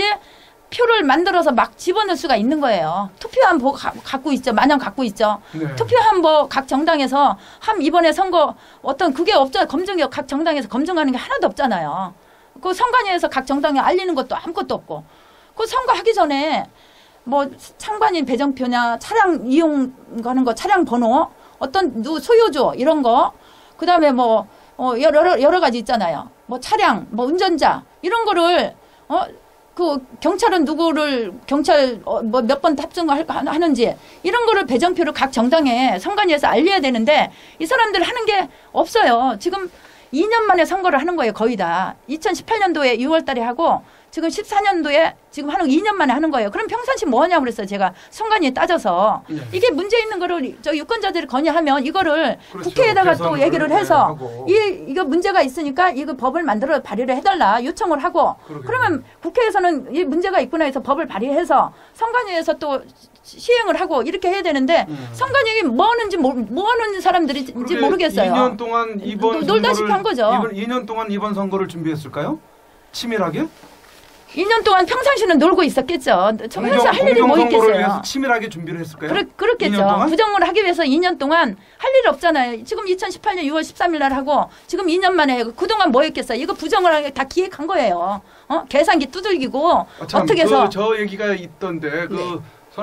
표를 만들어서 막 집어넣을 수가 있는 거예요. 투표함 보 가- 갖고 있죠. 마냥 갖고 있죠. 네. 투표함 뭐 각 정당에서 함 이번에 선거 어떤 그게 없죠. 검증이 각 정당에서 검증하는 게 하나도 없잖아요. 그 선관위에서 각 정당에 알리는 것도 아무것도 없고. 그 선거하기 전에 뭐 상관인 배정표냐 차량 이용하는 거 차량 번호 어떤 누 소유주 이런 거 그다음에 뭐 어, 여러 여러 가지 있잖아요. 뭐 차량, 뭐 운전자 이런 거를 어 그 경찰은 누구를 경찰 어, 뭐 몇 번 탑승을 하는지 이런 거를 배정표를 각 정당에 선관위에서 알려야 되는데 이 사람들 하는 게 없어요. 지금 이 년 만에 선거를 하는 거예요. 거의 다. 이천십팔 년도에 유월 달에 하고 지금 십사 년도에 지금 하는 이 년 만에 하는 거예요. 그럼 평상시 뭐 하냐고 그랬어요. 제가 선관위에 따져서. 네. 이게 문제 있는 거를 저 유권자들이 건의하면 이거를 그렇죠. 국회에다가 또 개선을 얘기를 해서 하고. 이, 이거 문제가 있으니까 이거 법을 만들어 발의를 해달라 요청을 하고 그러게요. 그러면 국회에서는 이 문제가 있구나 해서 법을 발의해서 선관위에서 또 시행을 하고 이렇게 해야 되는데 음. 선관위에 뭐 하는지 모, 뭐 하는 사람들인지 그렇게 모르겠어요. 이 년 동안 이번 놀- 놀다시피 선거를- 한 거죠. 이번 이 년 동안 이번 선거를 준비했을까요? 치밀하게? 이 년 동안 평상시는 놀고 있었겠죠. 저 공정- 회사 할 일이 뭐 공정 선거를 위해서 있겠어요. 치밀하게 준비를 했을까요? 그렇, 이 년 그렇겠죠. 동안? 부정을 하기 위해서 이 년 동안 할 일 없잖아요. 지금 이천십팔 년 유월 십삼일 날 하고 지금 이 년 만에 그동안 뭐 했겠어요. 이거 부정을 하게 다 기획한 거예요. 어? 계산기 두들기고 아, 참, 어떻게 해서 그, 저 얘기가 있던데 그 네.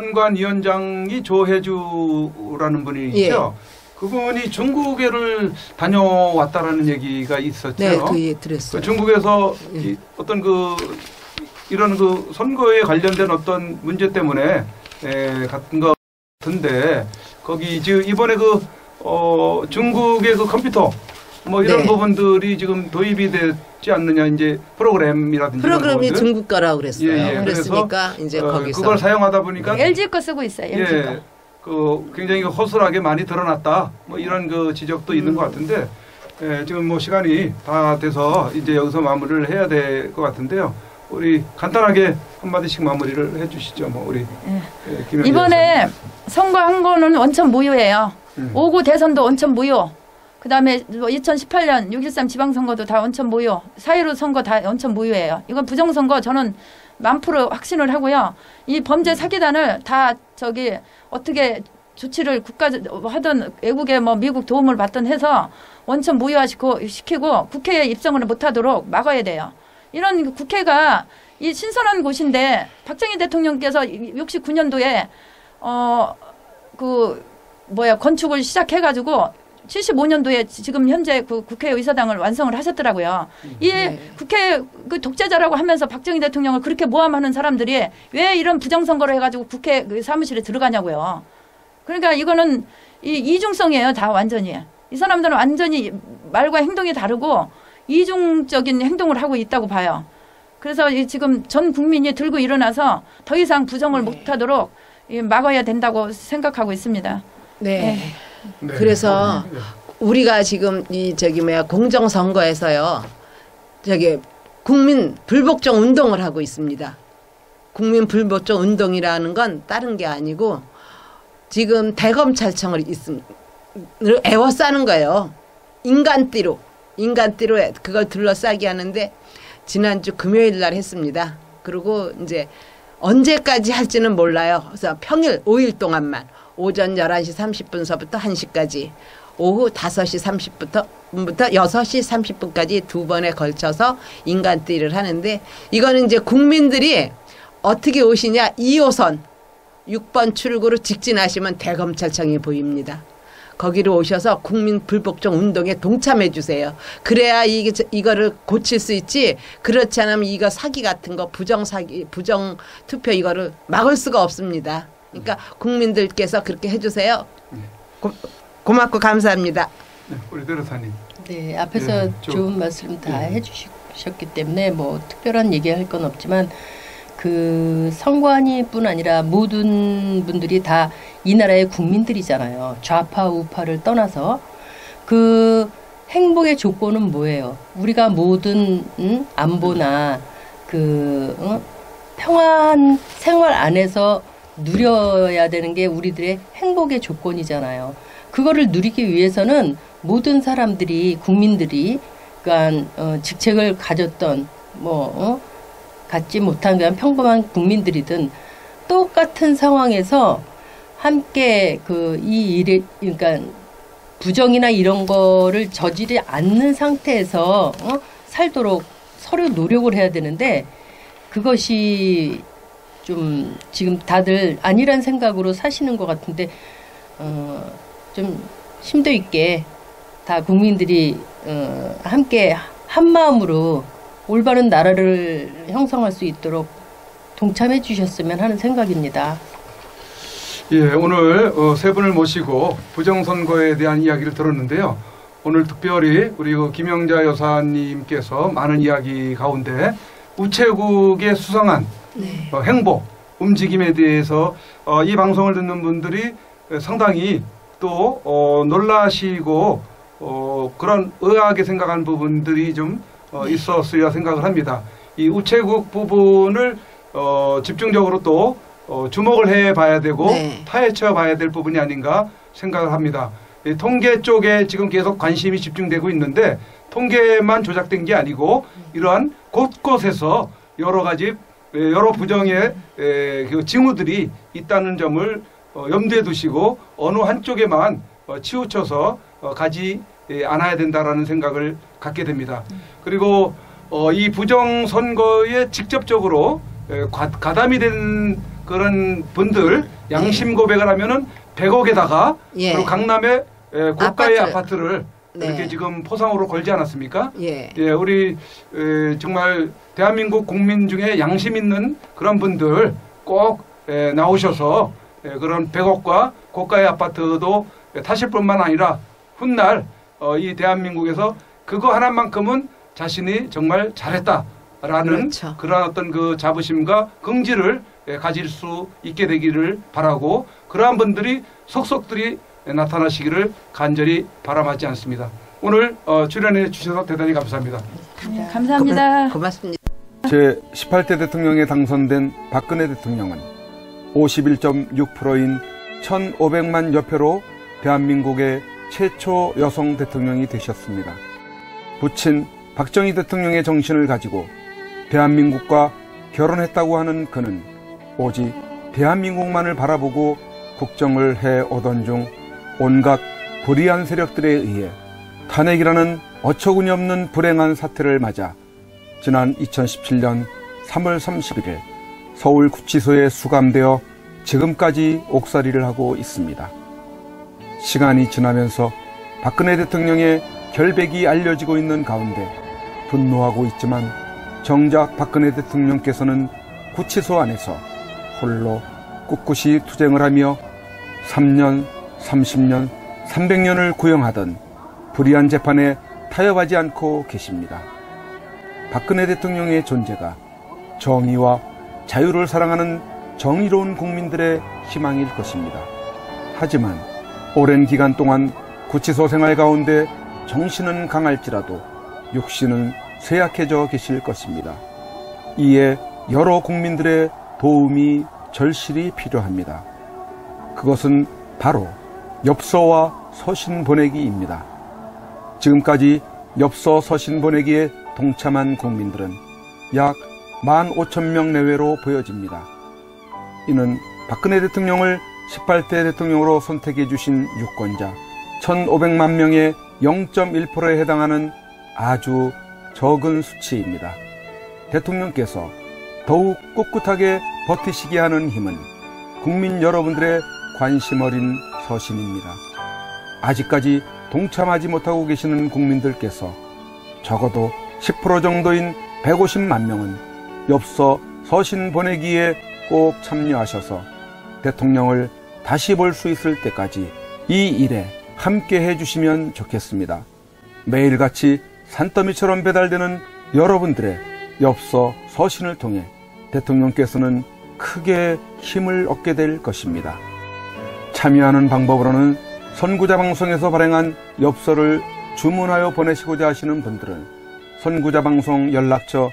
선관위원장이 조혜주라는 분이 예. 있죠. 그분이 중국에를 다녀왔다라는 얘기가 있었죠. 네, 그 예, 그 들었어요. 중국에서 예. 이, 어떤 그 이런 그 선거에 관련된 어떤 문제 때문에 에, 같은 거 같은데 거기 지금 이번에 그 어, 중국의 그 컴퓨터 뭐 이런 네. 부분들이 지금 도입이 되지 않느냐 이제 프로그램이라든지 이런 프로그램이 부분들. 중국 거라고 그랬어요. 예, 예. 그랬으니까 이제 어, 거기서 그걸 사용하다 보니까 엘지 거 쓰고 있어요. 엘지 거. 예, 그 굉장히 그 허술하게 많이 드러났다. 뭐 이런 그 지적도 있는 음. 것 같은데 예, 지금 뭐 시간이 다 돼서 이제 여기서 마무리를 해야 될 것 같은데요. 우리 간단하게 한 마디씩 마무리를 해주시죠. 뭐 우리 예. 예, 김현재 이번에 선거한 거는 원천 무효예요. 음. 오 구 대선도 원천 무효. 그다음에 뭐 이천십팔 년 육 일삼 지방선거도 다 원천 무효. 사 일오 선거 다 원천 무효예요. 이건 부정선거 저는 만 프로 확신을 하고요. 이 범죄 사기단을 다 저기 어떻게 조치를 국가 하던 외국의 뭐 미국 도움을 받던 해서 원천 무효화시키고 시키고 국회에 입성을 못하도록 막아야 돼요. 이런 국회가 이 신선한 곳인데 박정희 대통령께서 육십구 년도에 어 그 뭐야 건축을 시작해가지고 칠십오 년도에 지금 현재 그 국회의사당을 완성을 하셨더라고요. 이 네. 국회 그 독재자라고 하면서 박정희 대통령을 그렇게 모함하는 사람들이 왜 이런 부정선거를 해가지고 국회 그 사무실에 들어가냐고요. 그러니까 이거는 이 이중성이에요. 다 완전히. 이 사람들은 완전히 말과 행동이 다르고 이중적인 행동을 하고 있다고 봐요. 그래서 이 지금 전 국민이 들고 일어나서 더 이상 부정을 네. 못하도록 이 막아야 된다고 생각하고 있습니다. 네. 네. 그래서 네. 우리가 지금 이 저기 뭐야 공정 선거에서요. 저기 국민 불복종 운동을 하고 있습니다. 국민 불복종 운동이라는 건 다른 게 아니고 지금 대검찰청을 있음 애워싸는 거예요. 인간띠로 인간띠로 그걸 둘러싸기 하는데 지난주 금요일 날 했습니다. 그리고 이제 언제까지 할지는 몰라요. 그래서 평일 오 일 동안만 오전 열한 시 삼십 분서부터 한 시까지 오후 다섯 시 삼십 분부터 부터 여섯 시 삼십 분까지 두 번에 걸쳐서 인간띠를 하는데 이거는 이제 국민들이 어떻게 오시냐 이 호선 육 번 출구로 직진하시면 대검찰청이 보입니다. 거기로 오셔서 국민 불복종 운동에 동참해 주세요. 그래야 이게 이거를 고칠 수 있지. 그렇지 않으면 이거 사기 같은 거 부정 사기 부정 투표 이거를 막을 수가 없습니다. 그러니까 국민들께서 그렇게 해주세요. 고, 고맙고 감사합니다. 네, 우리 변호사님. 네, 앞에서 예, 좀, 좋은 말씀 다 예. 해주셨기 때문에 뭐 특별한 얘기할 건 없지만 그 선관위뿐 아니라 모든 분들이 다 이 나라의 국민들이잖아요. 좌파 우파를 떠나서 그 행복의 조건은 뭐예요? 우리가 모든 음? 안보나 그 어? 평화한 생활 안에서 누려야 되는 게 우리들의 행복의 조건이잖아요. 그거를 누리기 위해서는 모든 사람들이 국민들이 그러니까 어, 직책을 가졌던 뭐 어? 갖지 못한 그냥 평범한 국민들이든 똑같은 상황에서 함께 그 이 일을 그러니까 부정이나 이런 거를 저지르지 않는 상태에서 어? 살도록 서로 노력을 해야 되는데 그것이 좀 지금 다들 아니란 생각으로 사시는 것 같은데 어, 좀 심도 있게 다 국민들이 어, 함께 한 마음으로 올바른 나라를 형성할 수 있도록 동참해 주셨으면 하는 생각입니다. 예, 오늘 어, 세 분을 모시고 부정선거에 대한 이야기를 들었는데요. 오늘 특별히 우리 그 김영자 여사님께서 많은 이야기 가운데 우체국의 수상한 네. 어, 행보, 움직임에 대해서 어, 이 방송을 듣는 분들이 상당히 또 어, 놀라시고 어, 그런 의아하게 생각한 부분들이 좀 어, 있었으리라 생각을 합니다. 이 우체국 부분을 어, 집중적으로 또 어, 주목을 해봐야 되고 네. 파헤쳐 봐야 될 부분이 아닌가 생각을 합니다. 이 통계 쪽에 지금 계속 관심이 집중되고 있는데 통계만 조작된 게 아니고 이러한 곳곳에서 여러 가지 여러 부정의 에, 그 징후들이 있다는 점을 어, 염두에 두시고 어느 한쪽에만 어, 치우쳐서 어, 가지 에, 않아야 된다라는 생각을 갖게 됩니다. 그리고 어, 이 부정선거에 직접적으로 에, 과, 가담이 된 그런 분들 양심 고백을 하면은 백억에다가 예. 그리고 강남에 에, 고가의 아파트. 아파트를 네. 이렇게 지금 포상으로 걸지 않았습니까? 예. 예, 우리 에, 정말 대한민국 국민 중에 양심 있는 그런 분들 꼭 에, 나오셔서 에, 그런 백억과 고가의 아파트도 에, 타실 뿐만 아니라 훗날 어, 이 대한민국에서 그거 하나만큼은 자신이 정말 잘했다라는 그렇죠. 그런 어떤 그 자부심과 긍지를 에, 가질 수 있게 되기를 바라고 그러한 분들이 속속들이 나타나시기를 간절히 바람하지 않습니다. 오늘 어, 출연해 주셔서 대단히 감사합니다. 네, 감사합니다. 고맙습니다. 제십팔 대 대통령에 당선된 박근혜 대통령은 오십일 점 육 퍼센트인 천오백만여 표로 대한민국의 최초 여성 대통령이 되셨습니다. 부친 박정희 대통령의 정신을 가지고 대한민국과 결혼했다고 하는 그는 오직 대한민국만을 바라보고 국정을 해오던 중 온갖 불의한 세력들에 의해 탄핵이라는 어처구니없는 불행한 사태를 맞아 지난 이천십칠 년 삼월 삼십일일 서울 구치소에 수감되어 지금까지 옥살이를 하고 있습니다. 시간이 지나면서 박근혜 대통령의 결백이 알려지고 있는 가운데 분노하고 있지만 정작 박근혜 대통령께서는 구치소 안에서 홀로 꿋꿋이 투쟁을 하며 삼 년, 삼십 년, 삼백 년을 구형하던 불의한 재판에 타협하지 않고 계십니다. 박근혜 대통령의 존재가 정의와 자유를 사랑하는 정의로운 국민들의 희망일 것입니다. 하지만 오랜 기간 동안 구치소 생활 가운데 정신은 강할지라도 육신은 쇠약해져 계실 것입니다. 이에 여러 국민들의 도움이 절실히 필요합니다. 그것은 바로 엽서와 서신 보내기입니다. 지금까지 엽서 서신 보내기에 동참한 국민들은 약 만 오천 명 내외로 보여집니다. 이는 박근혜 대통령을 십팔 대 대통령으로 선택해 주신 유권자 천오백만 명의 영 점 일 퍼센트에 해당하는 아주 적은 수치입니다. 대통령께서 더욱 꿋꿋하게 버티시게 하는 힘은 국민 여러분들의 관심 어린 서신입니다. 아직까지 동참하지 못하고 계시는 국민들께서 적어도 십 퍼센트 정도인 백오십만 명은 엽서 서신 보내기에 꼭 참여하셔서 대통령을 다시 볼 수 있을 때까지 이 일에 함께 해주시면 좋겠습니다. 매일같이 산더미처럼 배달되는 여러분들의 엽서 서신을 통해 대통령께서는 크게 힘을 얻게 될 것입니다. 참여하는 방법으로는 선구자 방송에서 발행한 엽서를 주문하여 보내시고자 하시는 분들은 선구자 방송 연락처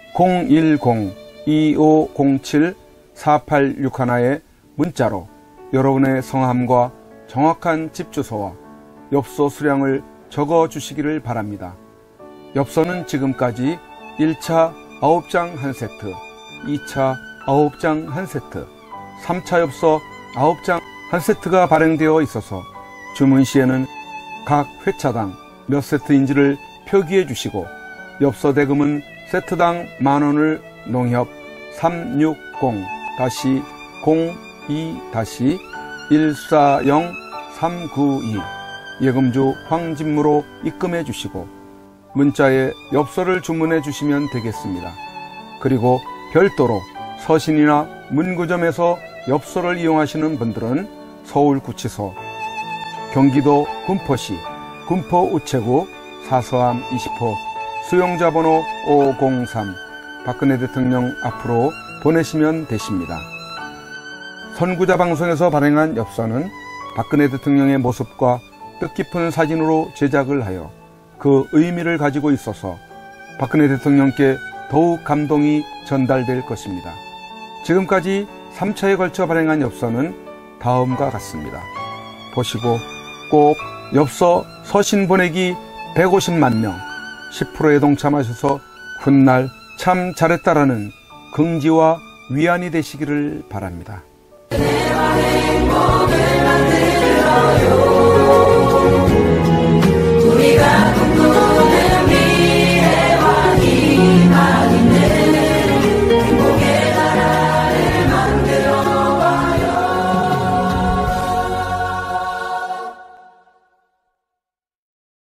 공일공 이오공칠 사팔육일에 문자로 여러분의 성함과 정확한 집 주소와 엽서 수량을 적어 주시기를 바랍니다. 엽서는 지금까지 일 차 아홉 장 한 세트, 이 차 아홉 장 한 세트, 삼 차 엽서 아홉 장 한 세트가 발행되어 있어서 주문 시에는 각 회차당 몇 세트인지를 표기해 주시고 엽서 대금은 세트당 만 원을 농협 삼육공 공이 일사영 삼구이 예금주 황진무로 입금해 주시고 문자에 엽서를 주문해 주시면 되겠습니다. 그리고 별도로 서신이나 문구점에서 엽서를 이용하시는 분들은 서울구치소, 경기도 군포시 군포우체구 사서함 이십 호 수용자 번호 오공삼 박근혜 대통령 앞으로 보내시면 되십니다. 선구자 방송에서 발행한 엽서는 박근혜 대통령의 모습과 뜻깊은 사진으로 제작을 하여 그 의미를 가지고 있어서 박근혜 대통령께 더욱 감동이 전달될 것입니다. 지금까지 삼 차에 걸쳐 발행한 엽서는 다음과 같습니다. 보시고 꼭 엽서 서신 보내기 백오십만 명 십 퍼센트에 동참하셔서 훗날 참 잘했다라는 긍지와 위안이 되시기를 바랍니다. 우리가